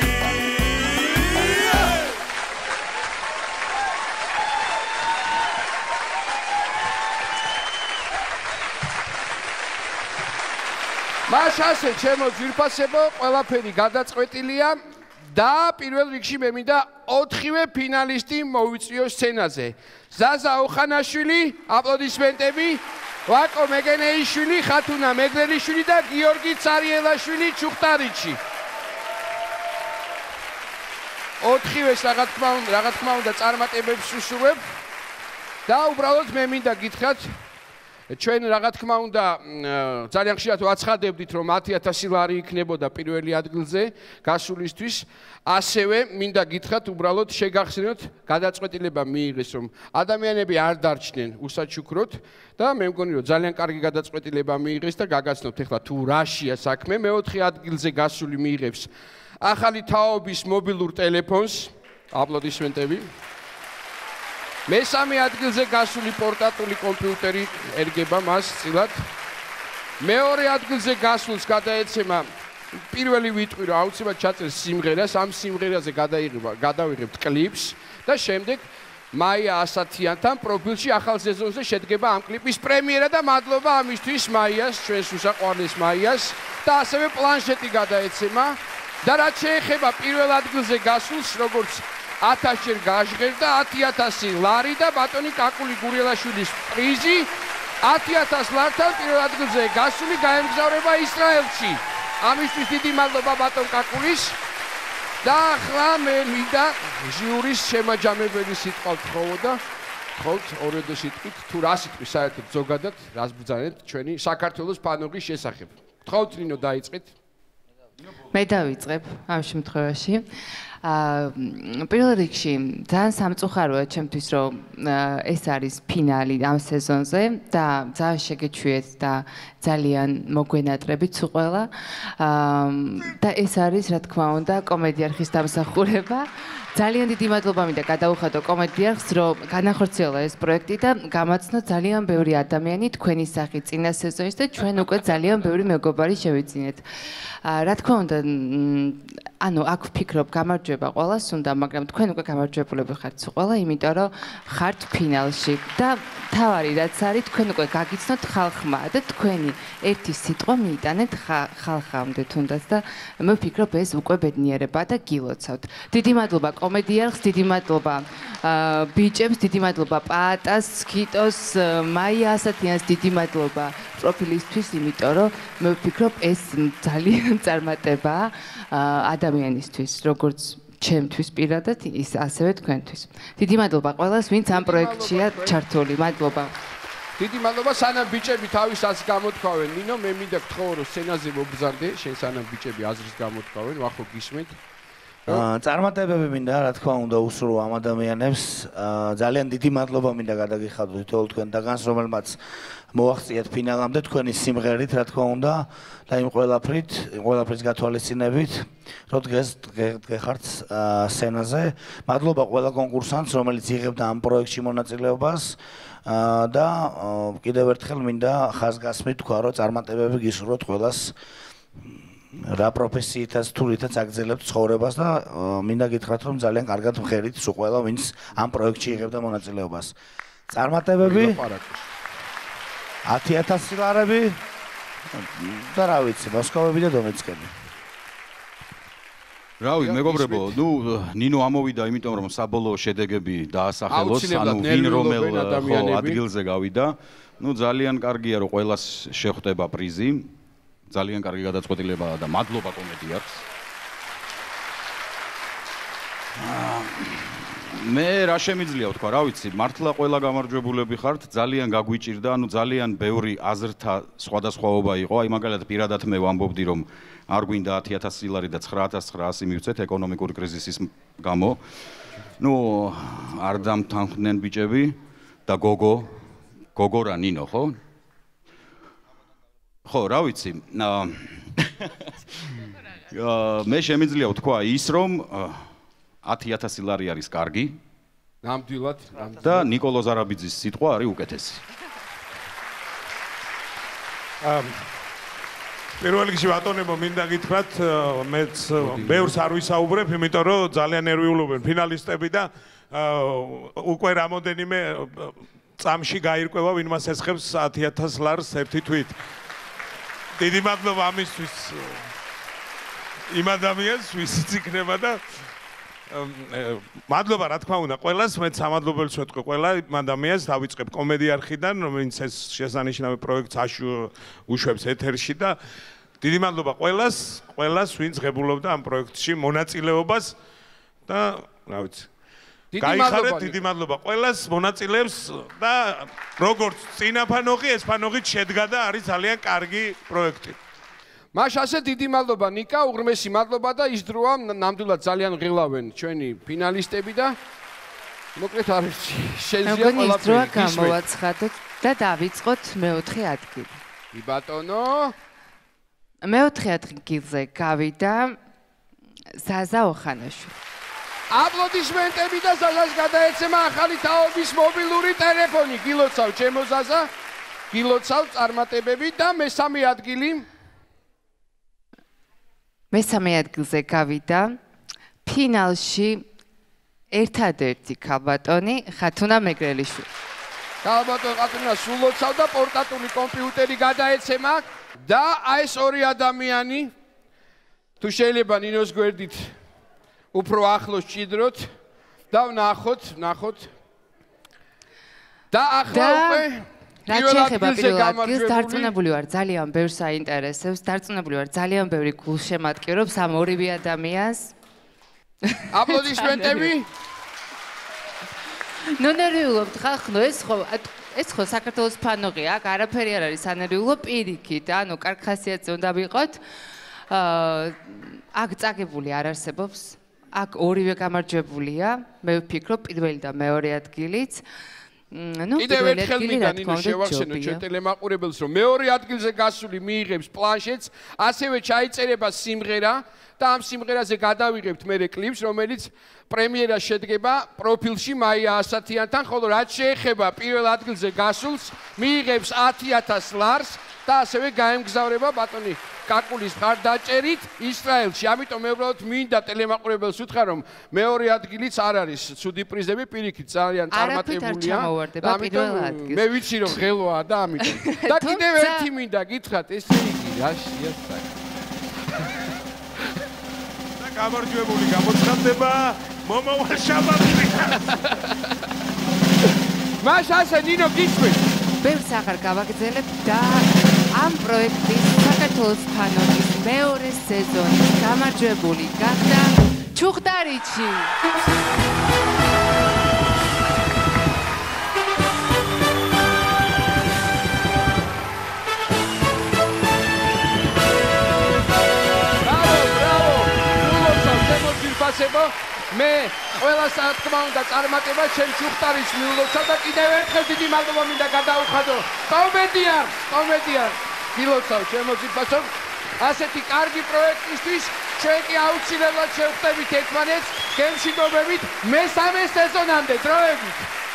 მას ასე ჩემო ძვირფასებო ყველაფერი გადაწყვეტილია და პირველ რიგში მე მინდა ოთხივე ფინალისტი მოვიწვიო სცენაზე. ზაზა ოხანაშვილი, აპლოდისმენტები, ვაკო მეგენეიშვილი, ხათუნა მეგრელიშვილი და გიორგი цариელაშვილი ჩუხტარიჩი. ოთხივეს რა თქმა უნდა, რა თქმა უნდა წარმატებებს უსურვებ და უბრალოდ მე მინდა გითხრათ ჩვენ რა თქმა უნდა ძალიან ხშირად ვაცხადებდით რომ ათი ათასი ლარი იქნებოდა პირველი ადგილზე გასულისთვის ასევე მინდა გითხრათ უბრალოდ შეგახსენოთ გადაწყვეტილება მიიღეს რომ ადამიანები არ დარჩნენ უსაჩუქროდ და მე მგონი რომ ძალიან კარგი გადაწყვეტილება მიიღეს და გაგაცნობთ ეხლა თუ რაშია საქმე მეოთხე ადგილზე გასული მიიღებს ახალი თაობის მობილურ ტელეფონს აპლოდისმენტები მესამე ადგილზე გასული პორტატული კომპიუტერი ერგება მას წილად. მეორე ადგილზე გასულს გადაეცემა პირველი ვიტყვი რომ აუცილებლად ჩაწერს სიმღერას, ამ სიმღერაზე გადაიღება, გადავიღებთ კლიპს და შემდეგ მაია ასათიანთან პროფილში ახალ სეზონზე შედგება ამ კლიპის პრემიერა და მადლობა ამისთვის მაიას, ჩვენს უსაყვარლეს მაიას და ასევე პლანშეტი გადაეცემა და რაც შეეხება პირველ ადგილზე გასულს, როგორც ათასჯერ გაჟღერდა ათი ათასი ლარი და ბატონი კაკული გურიელაშვილის პრიზი ათი ათას ლართან პირველ ადგილზე გასული გაემგზავრება ისრაელში. ამისთვის დიდი მადლობა ბატონ კაკულის და ახლა მე მინდა ჟიურის შემაჯამებელი სიტყვა ვთხოვო და ვთხოვთ ორედო სიტყვით თუ რა სიტყვი საერთოდ ზოგადად რას ბრძანეთ ჩვენი საქართველოს ფანობის შესახებ. ვთხოვთ ნინო დაიწყეთ. მე დავიწყებ ამ შემთხვევაში. აა პირველ რიგში ძალიან სამწუხაროა ჩემთვის რომ ეს არის ფინალი ამ სეზონზე და ძალიან შეგეჩვიეთ და ძალიან მოგვენატრებით სულ ყველა. აა და ეს არის რა თქმა უნდა კომედიარხის დამსახურება. ძალიან დიდი მადლობა მინდა გადაუხადო კომედიარხს რომ განახორციელა ეს პროექტი და გამაცნო ძალიან ბევრი ადამიანი თქვენი სახით წინა სეზონის და ჩვენ უკვე ძალიან ბევრი მეგობარი შევიძინეთ. აა რა თქმა უნდა ანუ აქ ვფიქრობ გამარჯვება ყველას უნდა, მაგრამ თქვენ უკვე გამარჯვებულები ხართ სულ ყველა, იმიტომ რომ ხართ ფინალში და თავარი რაც არის თქვენ უკვე გაგიცნოთ ხალხმა და თქვენი ერთი სიტყვა მიიტანეთ ხალხამდე თუნდაც და მე ვფიქრობ ეს უკვე ბედნიერება და გილოცავთ. დიდი მადლობა კომედიარხს, დიდი მადლობა ბიჭებს, დიდი მადლობა პაატას, ქიტოს, მაია ასათიანს, დიდი მადლობა პროფილისთვის, იმიტომ რომ მე ვფიქრობ ეს ძალიან წარმატებაა ადამიანისთვის, როგორც ჩემთვის პირადად, ის ასევე თქვენთვის. დიდი მადლობა ყველას, ვინც ამ პროექტშია ჩართული. მადლობა. დიდი მადლობა, სანამ ბიჭები თავის აზრს გამოთქვავენ. ნინო, მე მინდა გთხოვო, რომ სცენაზე მობრძანდე, შენ სანამ ბიჭები აზრს გამოთქვავენ, ვახო გისმენთ. წარმატებები მინდა, რა თქმა უნდა, უსურვო ამ ადამიანებს. ძალიან დიდი მადლობა მინდა გადაგიხადოთ თითოეულ თქვენთაგანს, რომელმაც მოაღწიათ ფინალამდე თქვენი სიმღერით, რა თქმა უნდა, და იმ ყველაფრით, ყველაფრის გათვალისწინებით, რომ დღეს გეხართ სცენაზე. მადლობა ყველა კონკურსანტს, რომელიც იღებდა ამ პროექტში მონაწილეობას და კიდევ ერთხელ მინდა ხაზგასმით თქვა, რომ წარმატებები გისურვოთ ყველას. რა პროფესიითაც თუ რითაც აგრძელებთ ცხოვრებას და მინდა გითხრათ რომ ძალიან კარგად მღერით სულ ყველა ვინც ამ პროექტში იღებდა მონაწილეობას. წარმატებები ათი ათასი ლარები და რა ვიცი, მოსკოვები და დონეცკები. რავი, მეგობრებო, ნუ ნინო ამოვიდა, იმიტომ რომ საბოლოო შედეგები დაასახელოს, ანუ ვინ რომელ ადგილზე გავიდა. ნუ ძალიან კარგია რომ ყველას შეხვდება პრიზი. ძალიან კარგი გადაწყვეტილებაა და მადლობა კომედიარხს. მე რა შემიძლია ვთქვა, რა ვიცი, მართლა ყველა გამარჯვებულები ხართ, ძალიან გაგვიჭირდა, ანუ ძალიან ბევრი აზრთა სხვადასხვაობა იყო. აი მაგალითად პირადად მე ვამბობდი, რომ არ გვინდა ათი ათასი ლარი და ცხრა ათას ცხრაასი მივცეთ ეკონომიკური კრიზისის გამო. ნუ არ დამთანხმდნენ ბიჭები და გოგო, გოგო რა ნინო, ხო? ხო, რა ვიცი. მე შემიძლია ვთქვა ის, რომ ათი ათასი ლარი არის კარგი. ნამდვილად, და ნიკოლოზ არაბიძის სიტყვა არის უკეთესი. პირველ რიგში ბატონებო, მინდა გითხრათ, მეც ბევრს არ ვისაუბრებ, იმიტომ რომ ძალიან ნერვიულობენ ფინალისტები და უკვე რამოდენიმე წამში გაირკვევა, ვინ მას ესხებს ათი ათას ლარს ერთი თვით. დიდი მადლობა ამისთვის იმ ადამიანს, ვისიც იქნება და მადლობა რა თქმა უნდა ყველას, მეც სამადლობელს ვეთქვი ყველა ადამიანს, დავიწყებ კომედიარხიდან, რომელიც ეს შესანიშნავი პროექტს უშვებს ეთერში და დიდი მადლობა ყველას, ყველას, ვინც ღებულობდა ამ პროექტში მონაწილეობას და რა ვიცი. გაიხარეთ, დიდი მადლობა ყველას მონაწილეებს და როგორც წინა ფანოხი, ეს ფანოხით შედგა და არის ძალიან კარგი პროექტი. მაშ ასე დიდი მადლობა ნიკა, უღრმესი მადლობა და ის დროა ნამდვილად ძალიან ღილავენ ჩვენი ფინალისტები და მოკლედ არის შეზია ყველაფერი. ის დროა გამოვაცხადოთ და დავიწყოთ მეოთხე ადგილი. კი ბატონო. მეოთხე ადგილზე გავიდა ზაზა ოხანაშვილი. აპლოდისმენტები და ზაზას გადაეცემა ახალი თაობის მობილური ტელეფონი. გილოცავ ჩემო ზაზა, გილოცავ წარმატებები და მესამე ადგილი. მესამე ადგილზე გავიდა ფინალში ერთადერთი ქალბატონი ხათუნა მეგრელიშვილი. ქალბატონ ხათუნა სულ ოცავდა პორტატული კომპიუტერი გადაეცემა და აი ეს ორი ადამიანი თუ შეიძლება ნინოს გვერდით უფრო ახლოს ჭიდროთ და ვნახოთ, ვნახოთ. და ახლა უკვე რაც შეეხება პირველ ადგილს, დარწმუნებული ვარ, ძალიან ბევრს აინტერესებს, დარწმუნებული ვარ, ძალიან ბევრი გულშემატკივრობს ამ ორივე ადამიანს. აპლოდისმენტები. ნუ ნერვიულობთ ხალხ, ნუ ეს ხო ეს ხო საქართველოს ფანოღია, აქ არაფერი არ არის ანერვიულო პირიქით, ანუ კარგ ხასიათზე უნდა ვიყოთ. აა აქ წაგებული არ არსებობს. აქ ორივე გამარჯვებულია. მე ვფიქრობ პირველი და მეორე ადგილიც. ნუ კიდევ ერთხელ მინდა ნინო შევახსენო ჩვენ ტელემაყურებელს რომ მეორე ადგილზე გასული მიიღებს პლანშეტს, ასევე ჩაიწერება სიმღერა და ამ სიმღერაზე გადავიღებთ მე კლიპს, რომელიც პრემიერა შედგება პროფილში მაია ასათიანთან, ხოლო რაც შეეხება პირველ ადგილზე გასულს, მიიღებს ათი ათას ლარს და ასევე გაემგზავრება ბატონი კაკულის მხარდაჭერით ისრაელში. ამიტომ მე უბრალოდ მინდა ტელემაყურებელს უთხრა რომ მეორე ადგილიც არ არის ცუდი პრიზები, პირიქით ძალიან წარმატებულია. ამიტომ მე ვიცი რომ ღელვაა და ამიტომ. და კიდევ ერთი მინდა გითხრათ, ესე იგი რაშია საქმე. და გამარჯვებული გამოცხადდება მომავალ შაბათში. მას ასე ნინო გიჩვენ. ბევრს აღარ გავაგრძელებ და ამ პროექტის საქართველოს ფანონის მეორე სეზონის გამარჯვებული გახდა ჩუხდარიჩი. ბრავო, ბრავო. გულოცავ შემოგვიფასებო. მე ყველას რა თქმა უნდა წარმატება ჩემ ჩუხტარის მიულოცავ და კიდევ ერთხელ დიდი მადლობა მინდა გადაუხადო კომედიარ, კომედიარ გილოცავ შემოგვიფასო. ასეთი კარგი პროექტისთვის ჩვენ კი აუცილებლად შევხვდებით ერთმანეთს გემშვიდობებით მესამე სეზონამდე დროებით.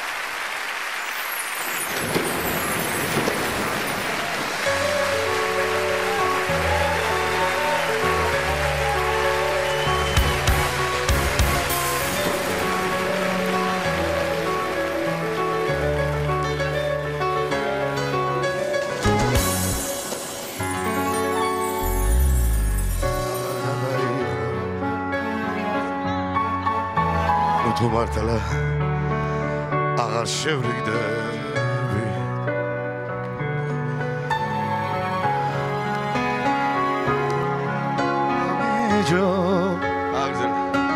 თუ მართლა აღარ შევრიგდები ამეჯო აღზრ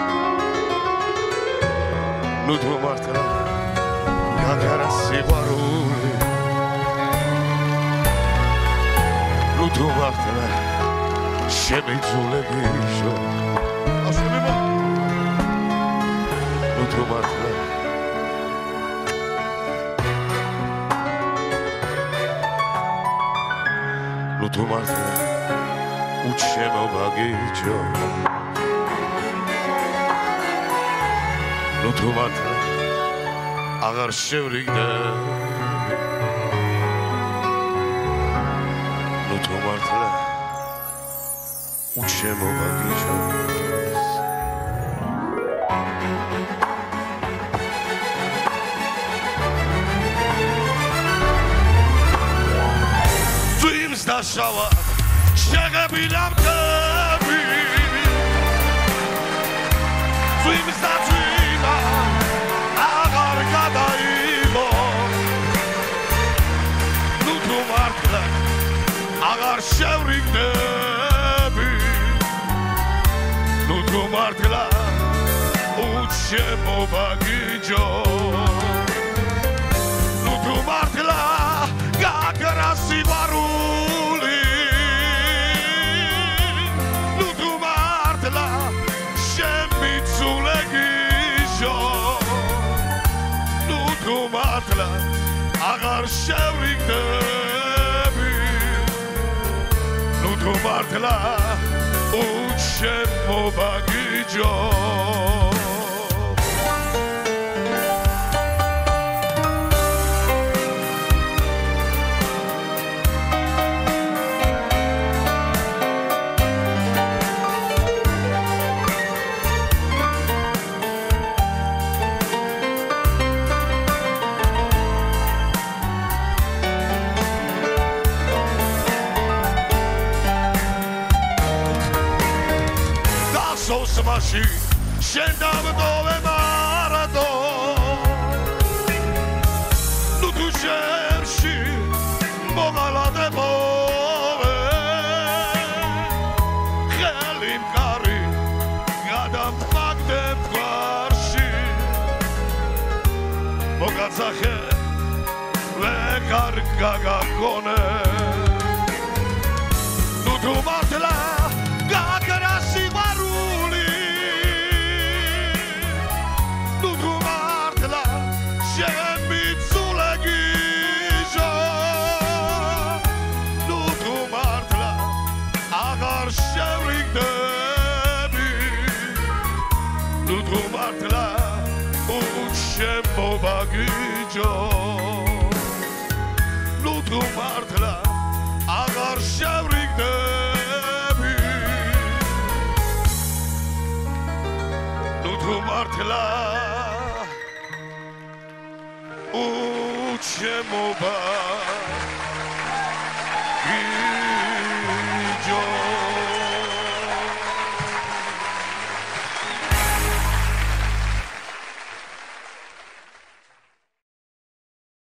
ნუ თუ მართლა გაგარა სიყვარული ნუ თუ მართლა შემიძულები შო ასებება თუ მართლა ნუ თუ მართლა უჩემობა გიჯო ნუ თუ მართლა აღარ შევრიგდები ნუ თუ მართლა უჩემობა გიჯო Dashawa, shagabi lamkabi. Dreams that dream, agar kadaibo. Nutu martla, agar shevring nebi. Nutu martla, uchemo bagijo. Nutu martla, gagara sivaru. აღარ შევრიგდები ნუ თუ მართლა უჩემობა გიჯო ში შენ დავდოვე მარადო ნუ თუ შენში მოგალადებოვე ხელი მყარი გადამფაგდე მყარში მოგაცახე ვეღარ გაგაგონე ნუ თუ მართლა გაგრა სიყვარული ნუ თუ მართლა შემიწულე გიჟო ნუ თუ მართლა აღარ შევრიგდები ნუ თუ მართლა უჩემობა გიჯო ნუ თუ მართლა აღარ შევრიგდები ნუ თუ მართლა უჩემობა გიჯო